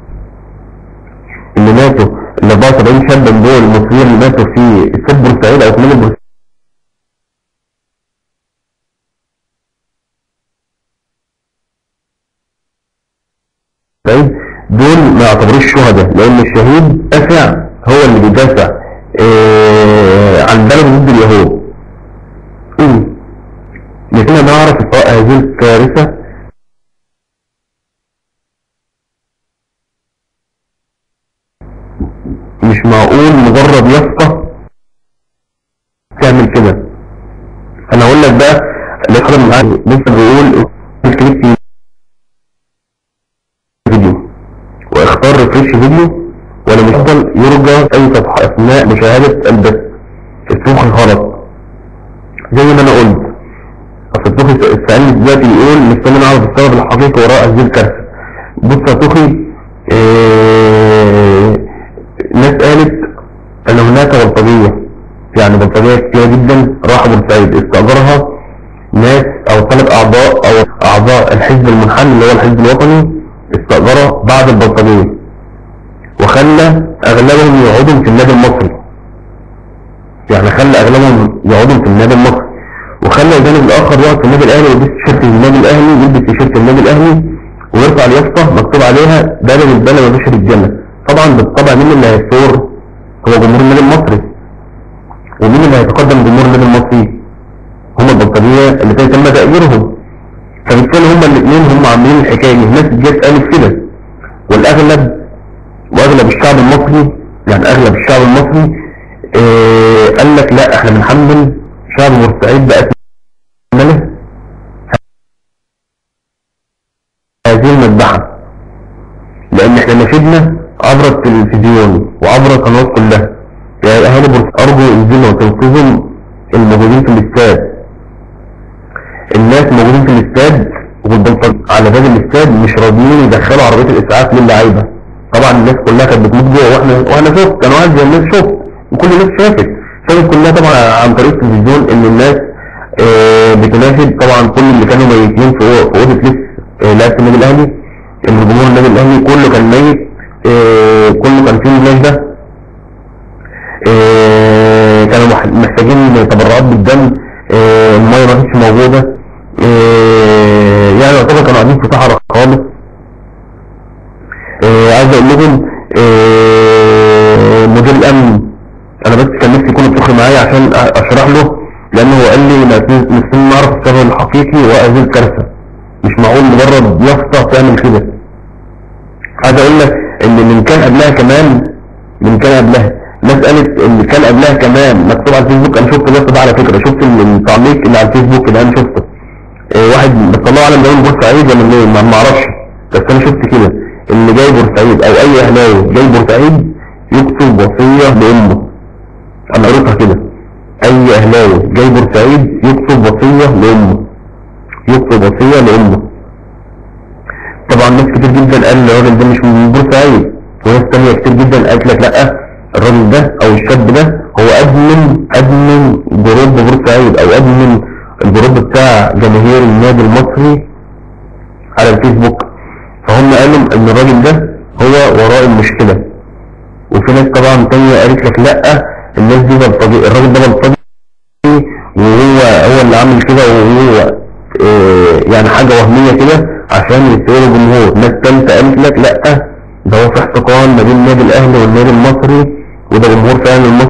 اللي ماتوا ال أربعة وسبعين شابا دول المصريين اللي ماتوا في سد بورسعيد او كمان بورسعيد دول ما يعتبروش شهداء لان الشهيد دافع هو اللي بيدافع إيه عن بلده ضد اليهود. لكن نعرف إطلاق هذه الكارثة مش معقول مجرد يافطة تعمل كده. انا اقول لك بقى اللي خرج معايا لسه بيقول الكليك فيديو واختار ريفريش فيديو ولا مفضل يرجى اي صفحة اثناء مشاهدة البث. التوخي غلط زي ما انا قلت. اصل التوخي سألني دلوقتي يقول مستني نعرف السبب الحقيقي وراء هذه الكارثة. بص يا توخي إيه... ناس قالت ان هناك بلطجية يعني بلطجيه كتير جدا راحوا بورسعيد استاجرها ناس او ثلاث اعضاء او اعضاء الحزب المنحل اللي هو الحزب الوطني استاجرها بعض البلطجيه، وخلى اغلبهم يقعدوا في النادي المصري. يعني خلى اغلبهم يقعدوا في النادي المصري، وخلى الجانب الاخر يقعد في النادي الاهلي ويلبس تيشيرت النادي الاهلي، يلبس تيشيرت النادي الاهلي ويرفع اليافطه مكتوب عليها بلد البلد مفيش رجاله. طبعا بالطبع مين اللي هيثور؟ هو جمهور النادي المصري. ومين اللي هيتقدم جمهور النادي المصري؟ هم البلطجيه اللي تم تأجيرهم. فبالتالي هم الاثنين هم عاملين الحكايه دي، الناس جت قالت كده، والاغلب واغلب الشعب المصري يعني اغلب الشعب المصري اه قال لك لا احنا بنحمل شعب بورسعيد بقى مله هذه المذبحه، لان احنا نشدنا عبر التلفزيون وعبر القنوات كلها يا يعني اهالي بورسعيد ارجو انزلوا وتنقذوا الموجودين في الاستاد. الناس موجودين في الاستاد والبلطجيه على باب الاستاد مش راضيين يدخلوا عربيه الاسعاف للعيبه. طبعا الناس كلها كانت بتموت جوه، واحنا واحنا شفت انا واحد زي الناس شفت وكل الناس شافت شافت كلها طبعا عن طريق التلفزيون ان الناس اه بتناشد طبعا كل اللي كانوا ميتين في اوضه لبس اه لعبه النادي الاهلي، ان جمهور النادي الاهلي كله كان ميت، اه كله كان فيه الناس اه كانوا محتاجين تبرعات بالدم، اه الميه ما كانتش موجوده، اه يعني يعتبر كانوا قاعدين في صحراء خالص. اه عايز اقول لكم اه مدير الامن انا بس كان نفسي يكون بتخي معايا عشان اشرح له، لانه هو قال لي نفسي نعرف السبب الحقيقي وهذه الكارثه، مش معقول مجرد يافطه تعمل كده. عايز اقول لك ان من كان قبلها كمان من كان قبلها ناس قالت ان كان قبلها كمان مكتوب على الفيسبوك، انا شفت الوقت ده على فكره، شفت التعليق اللي على الفيسبوك اللي انا شفته اه واحد بس الله اعلم جاي بورسعيد ولا منين ما اعرفش، بس انا شفت كده اللي جاي بورسعيد او اي اهلاوي جاي بورسعيد يكتب وصيه لامه. انا قريتها كده، اي اهلاوي جاي بورسعيد يكتب وصيه لامه يكتب وصيه لامه. طبعا ناس كتير جدا قال الراجل ده مش من بورسعيد، وناس تانية كتير جدا قالت لك لا الراجل ده او الشاب ده هو ادمن ادمن جروب بورسعيد او ادمن الجروب بتاع جماهير النادي المصري على الفيسبوك. فهم قالوا ان الراجل ده هو وراء المشكله. وفي ناس طبعا تانية قالت لك لا الناس دي بلطجي، الراجل ده بلطجي وهو هو اللي عامل كده، وهو إيه يعني حاجه وهميه كده عشان يسيروا الجمهور. ناس تالتة قالت لك لا ده هو في احتقان ما بين النادي الاهلي والنادي المصري، وده جمهور فعلا المصري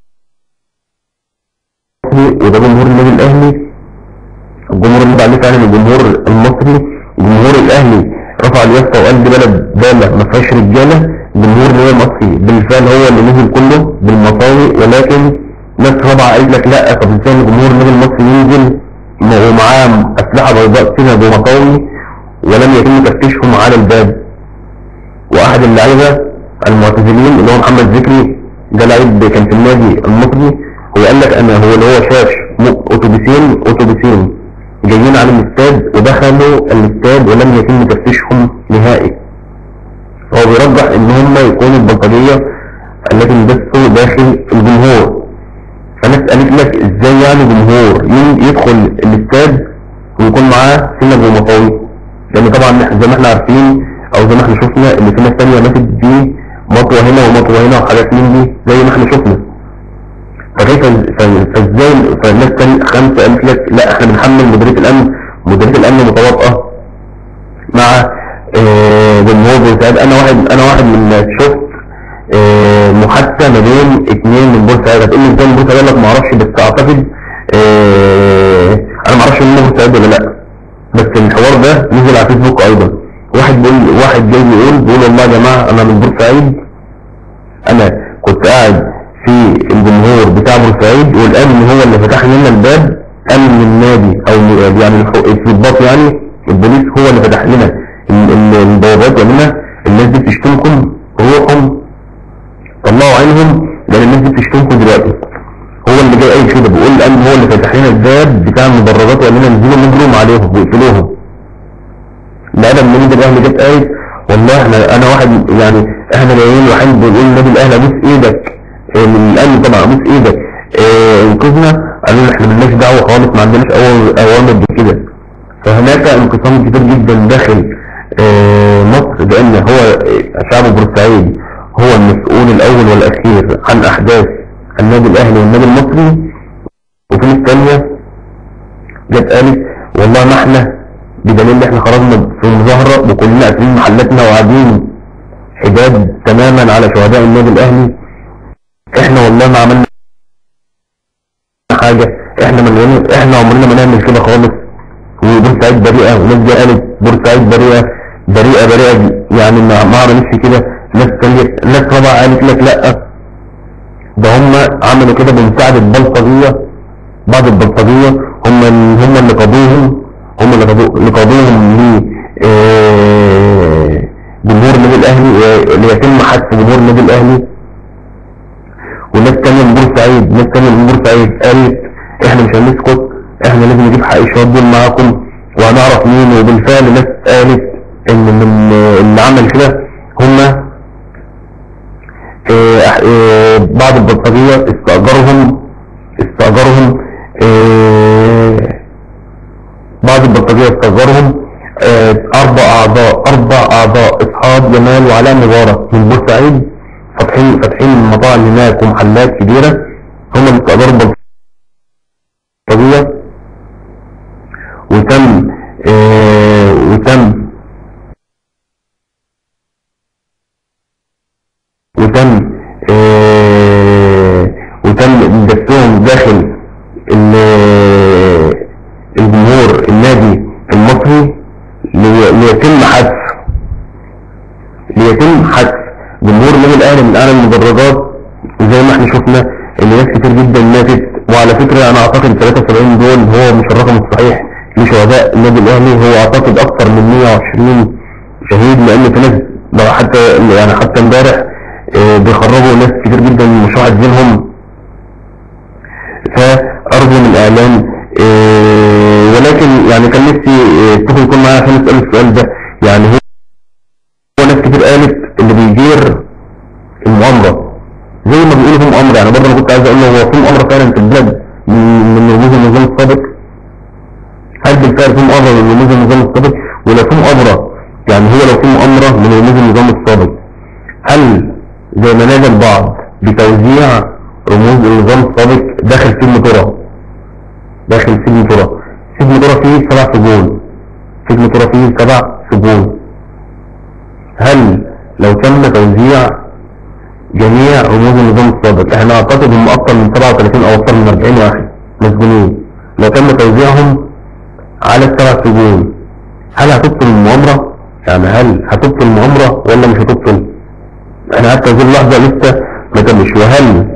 وده جمهور النادي الاهلي. الجمهور اللي عليه فعلا الجمهور المصري، جمهور الاهلي رفع اليافطه وقال دي بلد باله ما فيهاش رجاله. جمهور النادي المصري بالفعل هو اللي نزل كله بالمطاوي، ولكن ناس رابعه قالت لك لا طب ازاي جمهور النادي المصري ينزل ومعاه اسلحه بيضاء كده بمطاوي ولم يتم تفتيشهم على الباب. واحد اللعيبه المعتزلين اللي هو محمد ذكري ده لعيب كان في النادي المصري، هو قال لك انا هو اللي هو شاف اتوبيسين اتوبيسين جايين على الاستاد ودخلوا الاستاد ولم يتم تفتيشهم نهائي. هو بيرجح ان هم يكونوا البلطجيه التي انبثوا داخل الجمهور. فناس قالت لك ازاي يعني جمهور يدخل الاستاد ويكون معاه سنة ومطاوي؟ لان طبعا زي ما احنا عارفين او زي ما احنا شفنا ان في ناس تانية ماتت دي مطوة هنا ومطوة هنا وحاجات من دي زي ما احنا شفنا. فكيف فازاي فالناس تانية خمسة قالت لك لا احنا بنحمل مديرية الامن مديرية الامن متواطئة مع اه جمهور بورسعيد. انا واحد انا واحد من الناس شفت اه محادثة ما بين اتنين من بورسعيد. هتقول لي ازاي من بورسعيد؟ اقول لك ما اعرفش، بس اعتقد اه انا ما اعرفش من بورسعيد ولا لا، بس الحوار ده نزل على فيسبوك ايضا. واحد بيقول واحد جاي بيقول بيقول والله يا جماعه انا من بورسعيد، انا كنت قاعد في الجمهور بتاع بورسعيد والامن هو اللي فتح لنا الباب، امن النادي او يعني الضباط يعني البوليس هو اللي فتح لنا البوابات وقال الناس دي بتشتمكم روحهم طلعوا عينهم لان الناس دي بتشتمكم دلوقتي. هو اللي جاي قايل كده بيقول الامن هو اللي فتح لنا الباب بتاع المدرجات وقال لنا انزلوا نجروا عليهم واقتلوهم. لا ده من النادي الاهلي جت قايل والله احنا انا واحد يعني احنا جايين واحد بنقول النادي الاهلي ابوس ايدك الامن طبعا ابوس ايدك اه انقذنا، قالوا لنا احنا ملناش دعوه خالص، ما عندناش أول اوامر بكده. فهناك انقسام كبير جدا داخل اه مصر، لان هو شعب بورسعيد هو المسؤول الاول والاخير عن احداث النادي الاهلي والنادي المصري. وفي ناس تانية جت قالت والله ما احنا، بدليل ان احنا خرجنا في مظاهرة وكلنا قافلين محلاتنا وقاعدين حداد تماما على شهداء النادي الاهلي، احنا والله ما عملنا حاجة، احنا من احنا عمرنا ما نعمل كده خالص، وبورسعيد بريئة. وناس جت قالت بورسعيد بريئة بريئة بريئة، يعني ما ما عملتش كده. ناس تانية ناس رابعة قالت لك لا، ده هم عملوا كده بمساعدة بلطجية، بعض البلطجية هم هم اللي قضوهم هم اللي قضوا- اللي قضوهم ل جمهور النادي الاهلي، ليتم حذف جمهور النادي الاهلي. وناس تانية من بورسعيد ناس تانية من بورسعيد قالت احنا مش هنسكت، احنا لازم نجيب حق الشباب دول معاكم وهنعرف مين. وبالفعل ناس قالت ان من اللي عمل كده هم آه، آه، بعض البلطجية استأجرهم استأجرهم آه، بعض البلطجية استأجرهم آه، أربع أعضاء أربع أعضاء أصحاب جمال وعلاء مبارك من بورسعيد، فاتحين فاتحين مطاعم هناك ومحلات كبيرة، هم اللي استأجروا البلطجية. وتم آه، وتم وتم آه، وتم دسهم داخل ال- الجمهور النادي المصري لي- ليتم حذف ليتم حذف جمهور النادي الاهلي من اعلى المدرجات. وزي ما احنا شفنا ان ناس كتير جدا ماتت. وعلى فكره انا اعتقد ثلاثة وسبعين دول هو مش الرقم الصحيح لشهداء النادي الاهلي، هو اعتقد اكثر من مية وعشرين شهيد، لان في ناس ده حتى يعني حتى امبارح آه، بيخرجوا ناس كتير جدا من مشروع عايزينهم. فارجو من الاعلام آه، ولكن يعني كان نفسي آه، تكون يكون معايا عشان اسال السؤال ده. يعني هو هو ناس كتير قالت اللي بيدير المؤامره زي ما بيقولوا في مؤامره، يعني برضه انا كنت عايز اقول له هو في مؤامره فعلا في البلاد من من رموز النظام السابق؟ هل بالفعل في مؤامره من رموز النظام السابق؟ ولو في مؤامره، يعني هو لو في مؤامره من رموز النظام السابق، هل زي ما نادى البعض بتوزيع رموز النظام السابق داخل سجن ترى داخل سجن ترى سجن ترى فيه سبع سجون سجن ترى فيه سبع سجون هل لو تم توزيع جميع رموز النظام السابق، احنا اعتقد هم اكثر من سبعة وثلاثين او اكثر من أربعين واحد مسجونين، لو تم توزيعهم على السبع سجون، هل هتبطل المؤامرة؟ يعني هل هتبطل المؤامرة ولا مش هتبطل؟ احنا حتى هذه اللحظة لسه ما تمش. وهل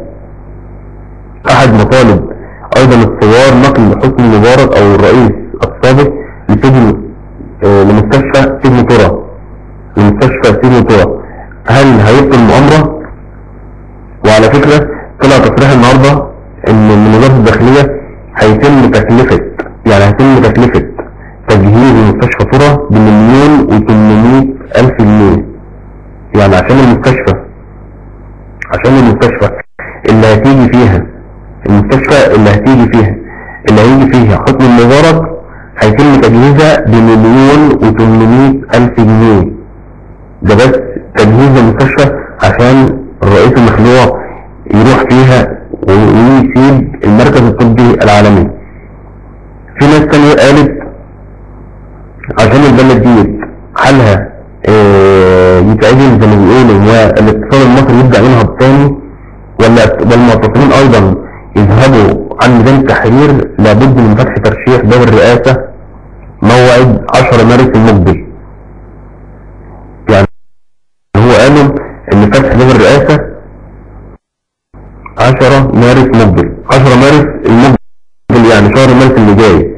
احد مطالب ايضا الثوار نقل حسني مبارك او الرئيس السابق لسجن اه لمستشفى سجن ترى لمستشفى سجن ترى هل هيبطل المؤامرة؟ وعلى فكرة طلع تصريح النهاردة ان من وزارة الداخلية هيتم تكلفة يعني هيتم تكلفة تجهيز مستشفى ترى بمليون وثمانمائة الف جنيه، يعني عشان المستشفى عشان المستشفى اللي هتيجي فيها المستشفى اللي هتيجي فيها اللي هيجي فيها حسني مبارك هيتم تجهيزها بمليون وثمانمائة الف جنيه. ده بس تجهيز المستشفى عشان الرئيس المخلوع يروح فيها ويسيب المركز الطبي العالمي. في ناس تانية قالت عشان البلد دي حالها اه يتعدل زي ما بيقولوا والاقتصاد المصري يبدأ ينهض تاني، والمعتصمين ايضا يذهبوا عن ميدان التحرير، لابد من فتح ترشيح باب الرئاسة موعد عشرة مارس المقبل. يعني هو قالوا ان فتح باب الرئاسة عشرة مارس مقبل عشرة مارس المقبل يعني شهر مارس اللي جاي.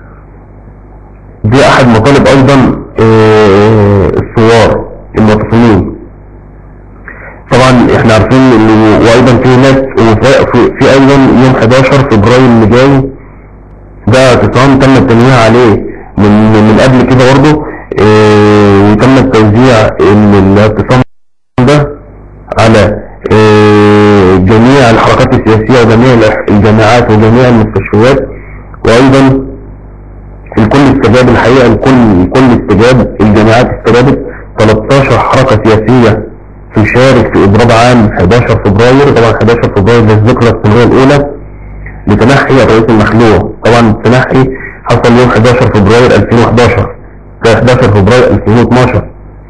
دي احد مطالب ايضا اه الثوار المعتصمين. طبعا احنا عارفين ان وايضا في ناس في, في ايضا يوم حداشر فبراير اللي جاي ده اعتصام تم التنويه عليه من من قبل كده برضه اه وتم التوزيع الاعتصام ده على اه جميع الحركات السياسية فيها جميع الجامعات وجميع المستشفيات. وايضا الكل استجاب، الحقيقة الكل الكل استجاب، الجامعات استجابت. تلتاشر حركة سياسية تشارك في اضراب عام حداشر فبراير. طبعا حداشر فبراير ده الذكرى السنوية الاولى لتنحي الرئيس المخلوع. طبعا التنحي حصل يوم حداشر فبراير ألفين وحداشر، في حداشر فبراير ألفين واتناشر.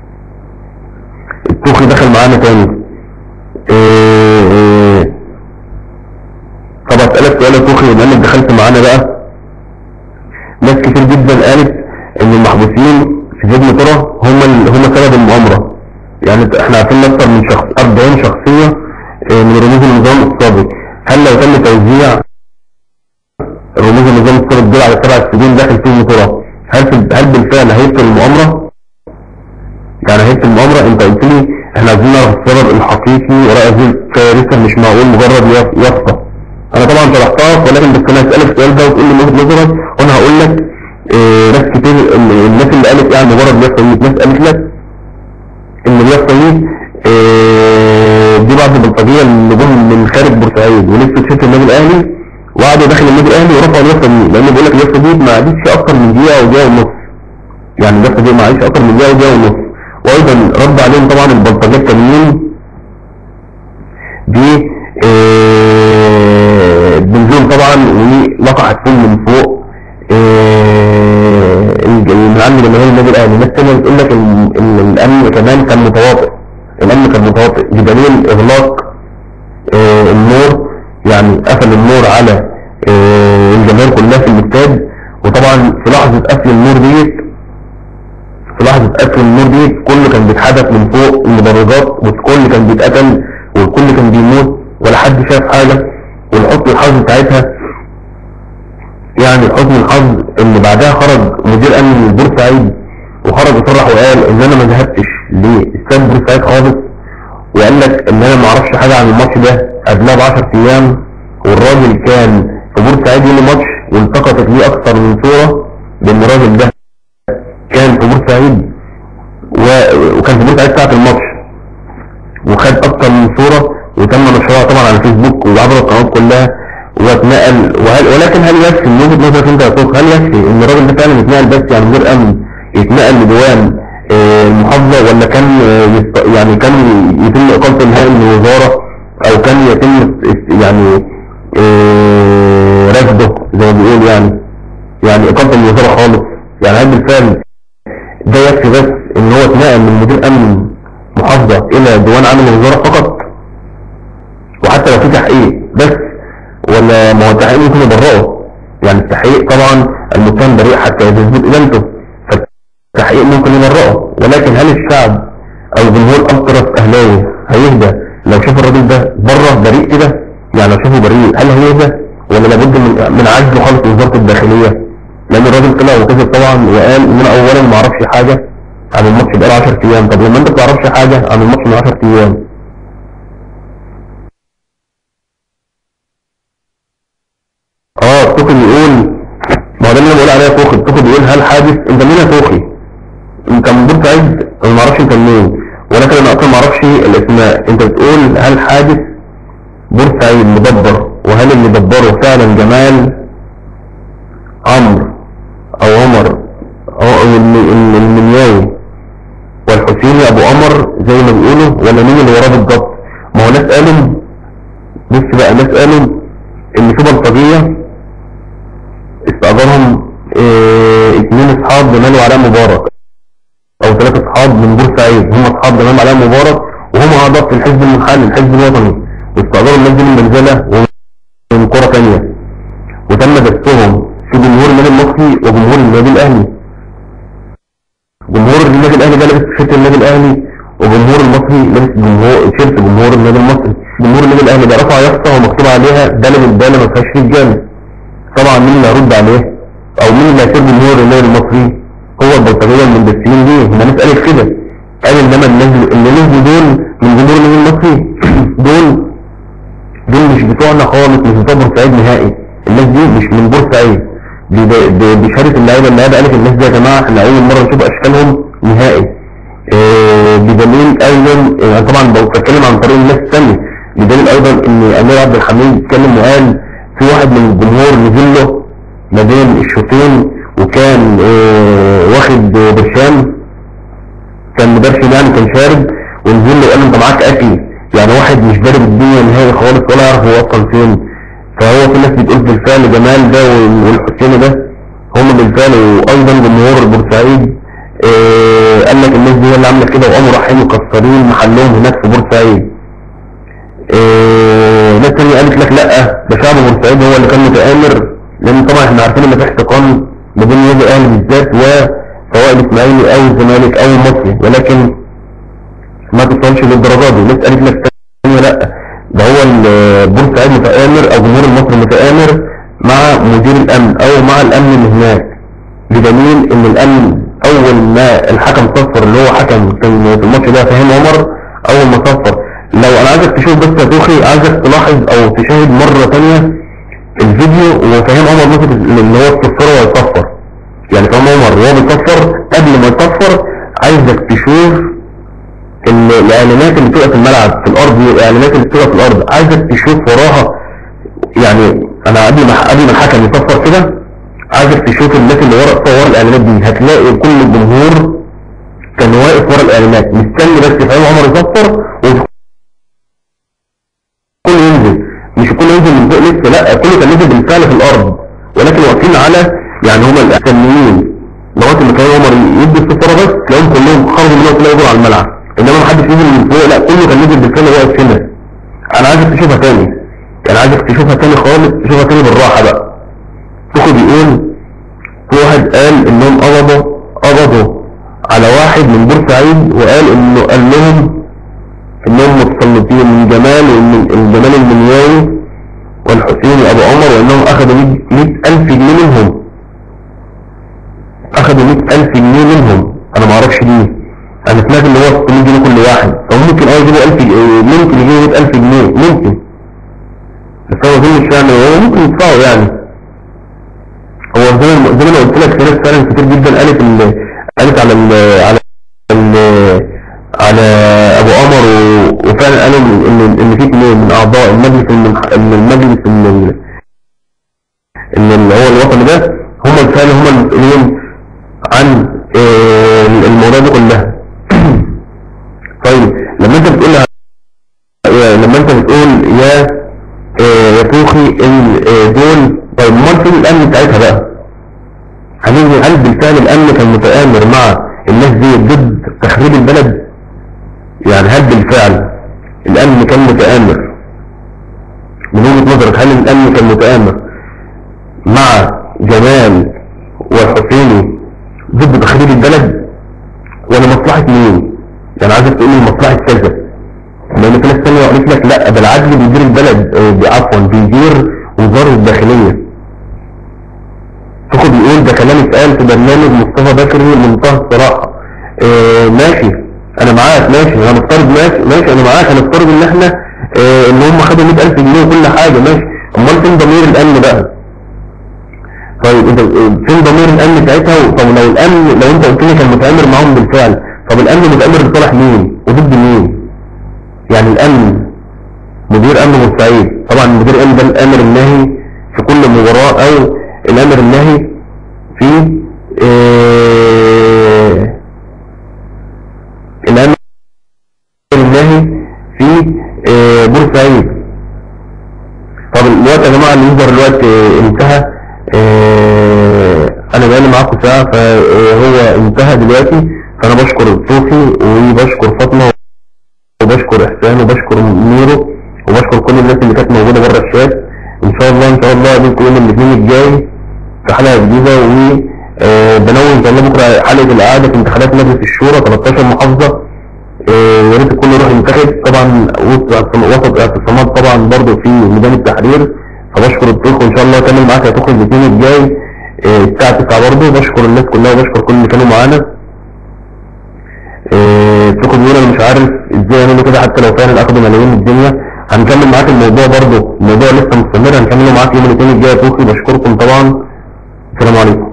التوخي دخل معانا تاني. إيه إيه طب اسألك سؤال يا توخي، بما انك دخلت معانا بقى، ناس كتير جدا قالت ان المحبوسين في سجن ترى هم هم سبب المؤامرة. يعني احنا عارفين اكثر من شخص أربعين شخصية من رموز النظام السابق. هل لو تم توزيع رموز النظام السابق دول على سبع سجون داخل سجن ترى، هل هل بالفعل هيبطل المؤامرة؟ يعني هيبطل المؤامرة؟ انت قلت لي احنا عايزين نعرف السبب الحقيقي وراء هذه الكارثة، مش معقول مجرد يافطة. انا طبعا شرحتها، ولكن بس انا هسألك السؤال ده وتقول لي وجهة نظرك، وانا هقول لك اه ناس كتير، الناس اللي قالت يعني مجرد يافطة، ناس قالت لك ان اليافطة دي اه دي بعض البلطجية اللي جم من خارج بورسعيد ولسه شركة النادي الاهلي وقعدوا داخل النادي الاهلي ورفعوا اليافطة دي، لان بيقول لك اليافطة دي ما عادتش اكتر من دقيقة او دقيقة ونص. يعني اليافطة دي ما عادتش اكتر من دقيقة ودقيقة ونص. وايضا رد عليهم طبعا البلطجية التانيين دي اه بنزول طبعا ولقحت فول من فوق اه من عند جماهير النادي الاهلي. ناس تانية بتقول لك الامن كمان كان متواطئ، الامن كان متواطئ بدليل اغلاق اه النور، يعني قفل النور على اه الجماهير كلها في الاستاد. وطبعا في لحظة قفل النور ديت في لحظة قفل النور دي كله كان بيتحدث من فوق المدرجات، والكل كان بيتقتل والكل كان بيموت ولا حد شاف حاجة. والحسن الحظ بتاعتها، يعني حسن الحظ ان بعدها خرج مدير امن بورسعيد وخرج وصرح وقال ان انا ما ذهبتش لاستاد بورسعيد خالص، وقال لك ان انا ما اعرفش حاجة عن الماتش ده قبلها ب عشرة ايام، والراجل كان في بورسعيد يوم الماتش والتقطت ليه اكثر من صورة بان الراجل ده كان في بورسعيد و... وكان في بورسعيد ساعة الماتش، وخد اكتر من صورة وتم نشرها طبعا على الفيسبوك وعبر القنوات كلها واتنقل. وهل... ولكن هل يكفي من وجهة نظرك انت يا توك، هل يكفي ان الراجل ده فعلا يتنقل بس يعني من غير امن يتنقل لديوان آه المحافظة، ولا كان آه يست... يعني كان يتم اقالته نهائي من الوزارة، او كان يتم يعني آه رفضه زي ما بيقول، يعني يعني اقالته من الوزارة خالص؟ يعني هل بالفعل ده يكفي بس ان هو اتنقل من مدير امن محافظة الى ديوان عام الوزارة فقط، وحتى لو في تحقيق بس؟ ولا ما هو التحقيق ممكن يبرئه؟ يعني التحقيق طبعا المتهم بريء حتى يثبت ادانته، فالتحقيق ممكن يبرئه. ولكن هل الشعب او جمهور الطرف اهلاوي هيهدى لو شاف الراجل ده بره بريء كده؟ يعني لو شافه بريء هل هيهدى، ولا لابد من من عزله خالص وزارة الداخلية؟ لان الراجل طلع وكذب طبعا وقال ان انا اولا ما اعرفش حاجة عن الماتش بقاله عشرة ايام. طب لما انت ما تعرفش حاجة عن الماتش من عشرة ايام، اه توخي بيقول، ما هو ده اللي انا بقول عليه توخي. توخي بيقول هل حادث، انت مين يا توخي؟ انت من بورسعيد؟ انا ما اعرفش انت منين، ولكن انا اصلا ما اعرفش الاسماء. انت بتقول هل حادث بورسعيد مدبر، وهل اللي دبره فعلا جمال عمرو او عمر او المنياوي والحسيني ابو قمر زي ما بيقولوا، ولا مين اللي وراه بالضبط؟ ما هو ناس قالوا، بص بقى، ناس قالوا ان في بلطجية استأجرهم اه اتنين اصحاب جمال وعلاء مبارك، او ثلاثة اصحاب من بورسعيد هم اصحاب جمال وعلاء مبارك وهم اعضاء في الحزب المحلي الحزب الوطني، واستأجروا الناس دي من بنزلة ومن قرى تانية، وتم دسهم في جمهور النادي المصري وجمهور النادي الاهلي. جمهور النادي الاهلي ده لابس تيشيرت النادي الاهلي، وجمهور المصري لابس جمهور تيشيرت جمهور النادي المصري. جمهور النادي الاهلي ده رفع يافطه ومكتوب عليها بلد الداله ما فيهاش رجاله. طبعا مين اللي هيرد عليه او مين اللي هيسير جمهور النادي المصري؟ هو البلطجيه المندسين دي. هم ناس قالت كده، قال انما الناس اللي نزلوا دول من جمهور النادي المصري دول دول مش بتوعنا خالص، مش بتوع بورسعيد نهائي. الناس دي مش من بورسعيد، بشهاده اللعيبه اللعيبه قالت الناس دي يا جماعه احنا اول مره نشوف اشكالهم نهائي. إيه بدليل ايضا يعني طبعا بتكلم عن طريق الناس الثانيه، بدليل ايضا ان امير عبد الحميد اتكلم وقال في واحد من الجمهور نزل له ما بين الشوطين وكان اه واخد برشام، كان مدرشم يعني، كان شارب، ونزل له وقال له انت معاك اكل، يعني واحد مش دارب الدنيا نهائي خالص ولا يعرف هو اصلا فين. فهو في ناس بتقول بالفعل جمال ده والحسين ده هم بالفعل، وايضا جمهور بورسعيد اه قال لك الناس دي هي اللي عامله كده، وقاموا رايحين مكسرين محلهم هناك في بورسعيد. اه ناس تانية قالت لك لا ده شعب بورسعيد هو اللي كان متآمر، لان طبعا احنا عارفين ان في احتقان ما بين النادي الاهلي بالذات وسواء الاسماعيلي او الزمالك او المصري، ولكن ما توصلش للدرجه دي. ناس قالت لك تانية لا ده هو بورسعيد متآمر او جمهور المصري متآمر مع مدير الامن او مع الامن اللي هناك، بدليل ان الامن اول ما الحكم صفر اللي هو حكم كان في الماتش ده فهيم عمر، اول ما صفر، لو انا عايزك تشوف بس يا توخي، عايزك تلاحظ او تشاهد مرة تانية الفيديو وفهيم عمر ماسك اللي هو الصفر ويصفر، يعني فهيم عمر وهو بيصفر قبل ما يصفر عايزك تشوف الاعلانات اللي بتبقى في الملعب في الارض، الاعلانات اللي بتبقى في الارض عايزك تشوف وراها. يعني انا قبل ما قبل ما الحكم يصفر كده عايزك تشوف الناس اللي ورا ورا الاعلانات دي، هتلاقي كل الجمهور كان واقف ورا الاعلانات مستني بس فهيم عمر يصفر وكله ينزل، مش كله ينزل من فوق لسه، لا كله كان نزل بالفعل في الارض، ولكن واقفين على يعني هما الاحسنيين لغايه ما فهيم عمر يدي الصفاره بس تلاقيهم كلهم خرجوا من تلاقوا يجروا على الملعب، انما ما حدش نزل من فوق، لا كله كان نزل بالفعل واقف هنا. انا عايزك تشوفها تاني، يعني عايزك تشوفها تاني خالص، تشوفها تاني بالراحه بقى. تاخد يقول في واحد قال انهم قبضوا قبضوا على واحد من بورسعيد وقال انه قال لهم انهم متسلطين من جمال ومن الجمال المنياوي والحسيني ابو عمر، وانهم اخذوا مئة الف جنيه منهم، اخذوا مئة الف جنيه منهم. انا ما اعرفش ليه، انا سمعت ان هو ستمية جنيه كل واحد، فممكن اه يجيبوا ألف، ممكن يجيبوا مئة الف جنيه ممكن، بس هو مش يعني هو ممكن يدفعوا يعني. هو زي ما زي ما قلت لك في ناس فعلا كتير جدا قالت ال قالت على ال على ال على ابو عمر، وفعلا قالوا ان ان في اثنين من اعضاء المجلس المجلس اللي هو الوطني ده هم بالفعل هم المسؤولين عن الموضوع ده كلها. طيب لما انت بتقول لما انت بتقول يا يا توخي دول، طيب امال فين الامن بتاعتها بقى؟ هنيجي هل بالفعل الامن كان متآمر مع الناس دي ضد تخريب البلد؟ يعني هل بالفعل الامن كان متآمر من وجهة نظرك؟ هل الامن كان متآمر مع جمال والحسيني ضد تخريب البلد، ولا مصلحة مين؟ يعني عايزك تقول لي مصلحة كذا، لان في ناس تانية قالت لك لا ده العدل بيدير البلد، عفوا بيدير وزارة الداخلية. تاخد يقول ده كلام اتقال في برنامج مصطفى بكري منتهى الصراحة. اه ماشي انا معاك، ماشي انا مفترض، ماشي ماشي انا معاك، هنفترض ان احنا اه ان هم خدوا مئة الف جنيه وكل حاجة، ماشي، امال فين ضمير الامن بقى؟ طيب انت فين ضمير الامن ساعتها؟ طب لو الامن لو انت قلت لي كان متآمر معاهم بالفعل، طب الامن متآمر لصالح مين وضد مين؟ يعني الامن مدير امن بورسعيد، طبعا مدير الامن ده الامر الناهي في كل مباراة او الامر الناهي في اه الامر الناهي في اه بورسعيد. طب الوقت يا جماعة اللي يظهر الوقت اه انتهى، اه انا بقالي معاكم ساعة فهو انتهى دلوقتي، فانا بشكر صوفي وبشكر فاطمة وبشكر احسان وبشكر ميرو وبشكر كل الناس اللي كانت موجودة بره الشات. ان شاء الله ان شاء الله اقابلكم يوم الاثنين الجاي في حلقة جديدة، وبنوي ان شاء الله بكرة حلقة الاعادة في انتخابات مجلس الشورى تلتاشر محافظة، يا ريت الكل يروح ينتخب، طبعا وسط اعتصامات طبعا برضه في ميدان التحرير. فبشكر الضيف وان شاء الله اكمل معاك هتخرج الاثنين الجاي الساعة تسعة برضه. بشكر الناس كلها وبشكر كل اللي كانوا معانا. تاخد يقول انا مش عارف ازاي يعملوا كده حتى لو فعلا اخدوا ملايين الدنيا. هنكمل معاك الموضوع برضه، الموضوع لسه مستمر، هنكمله معاك يوم الاثنين الجاي يا توخي. بشكركم طبعا، السلام عليكم.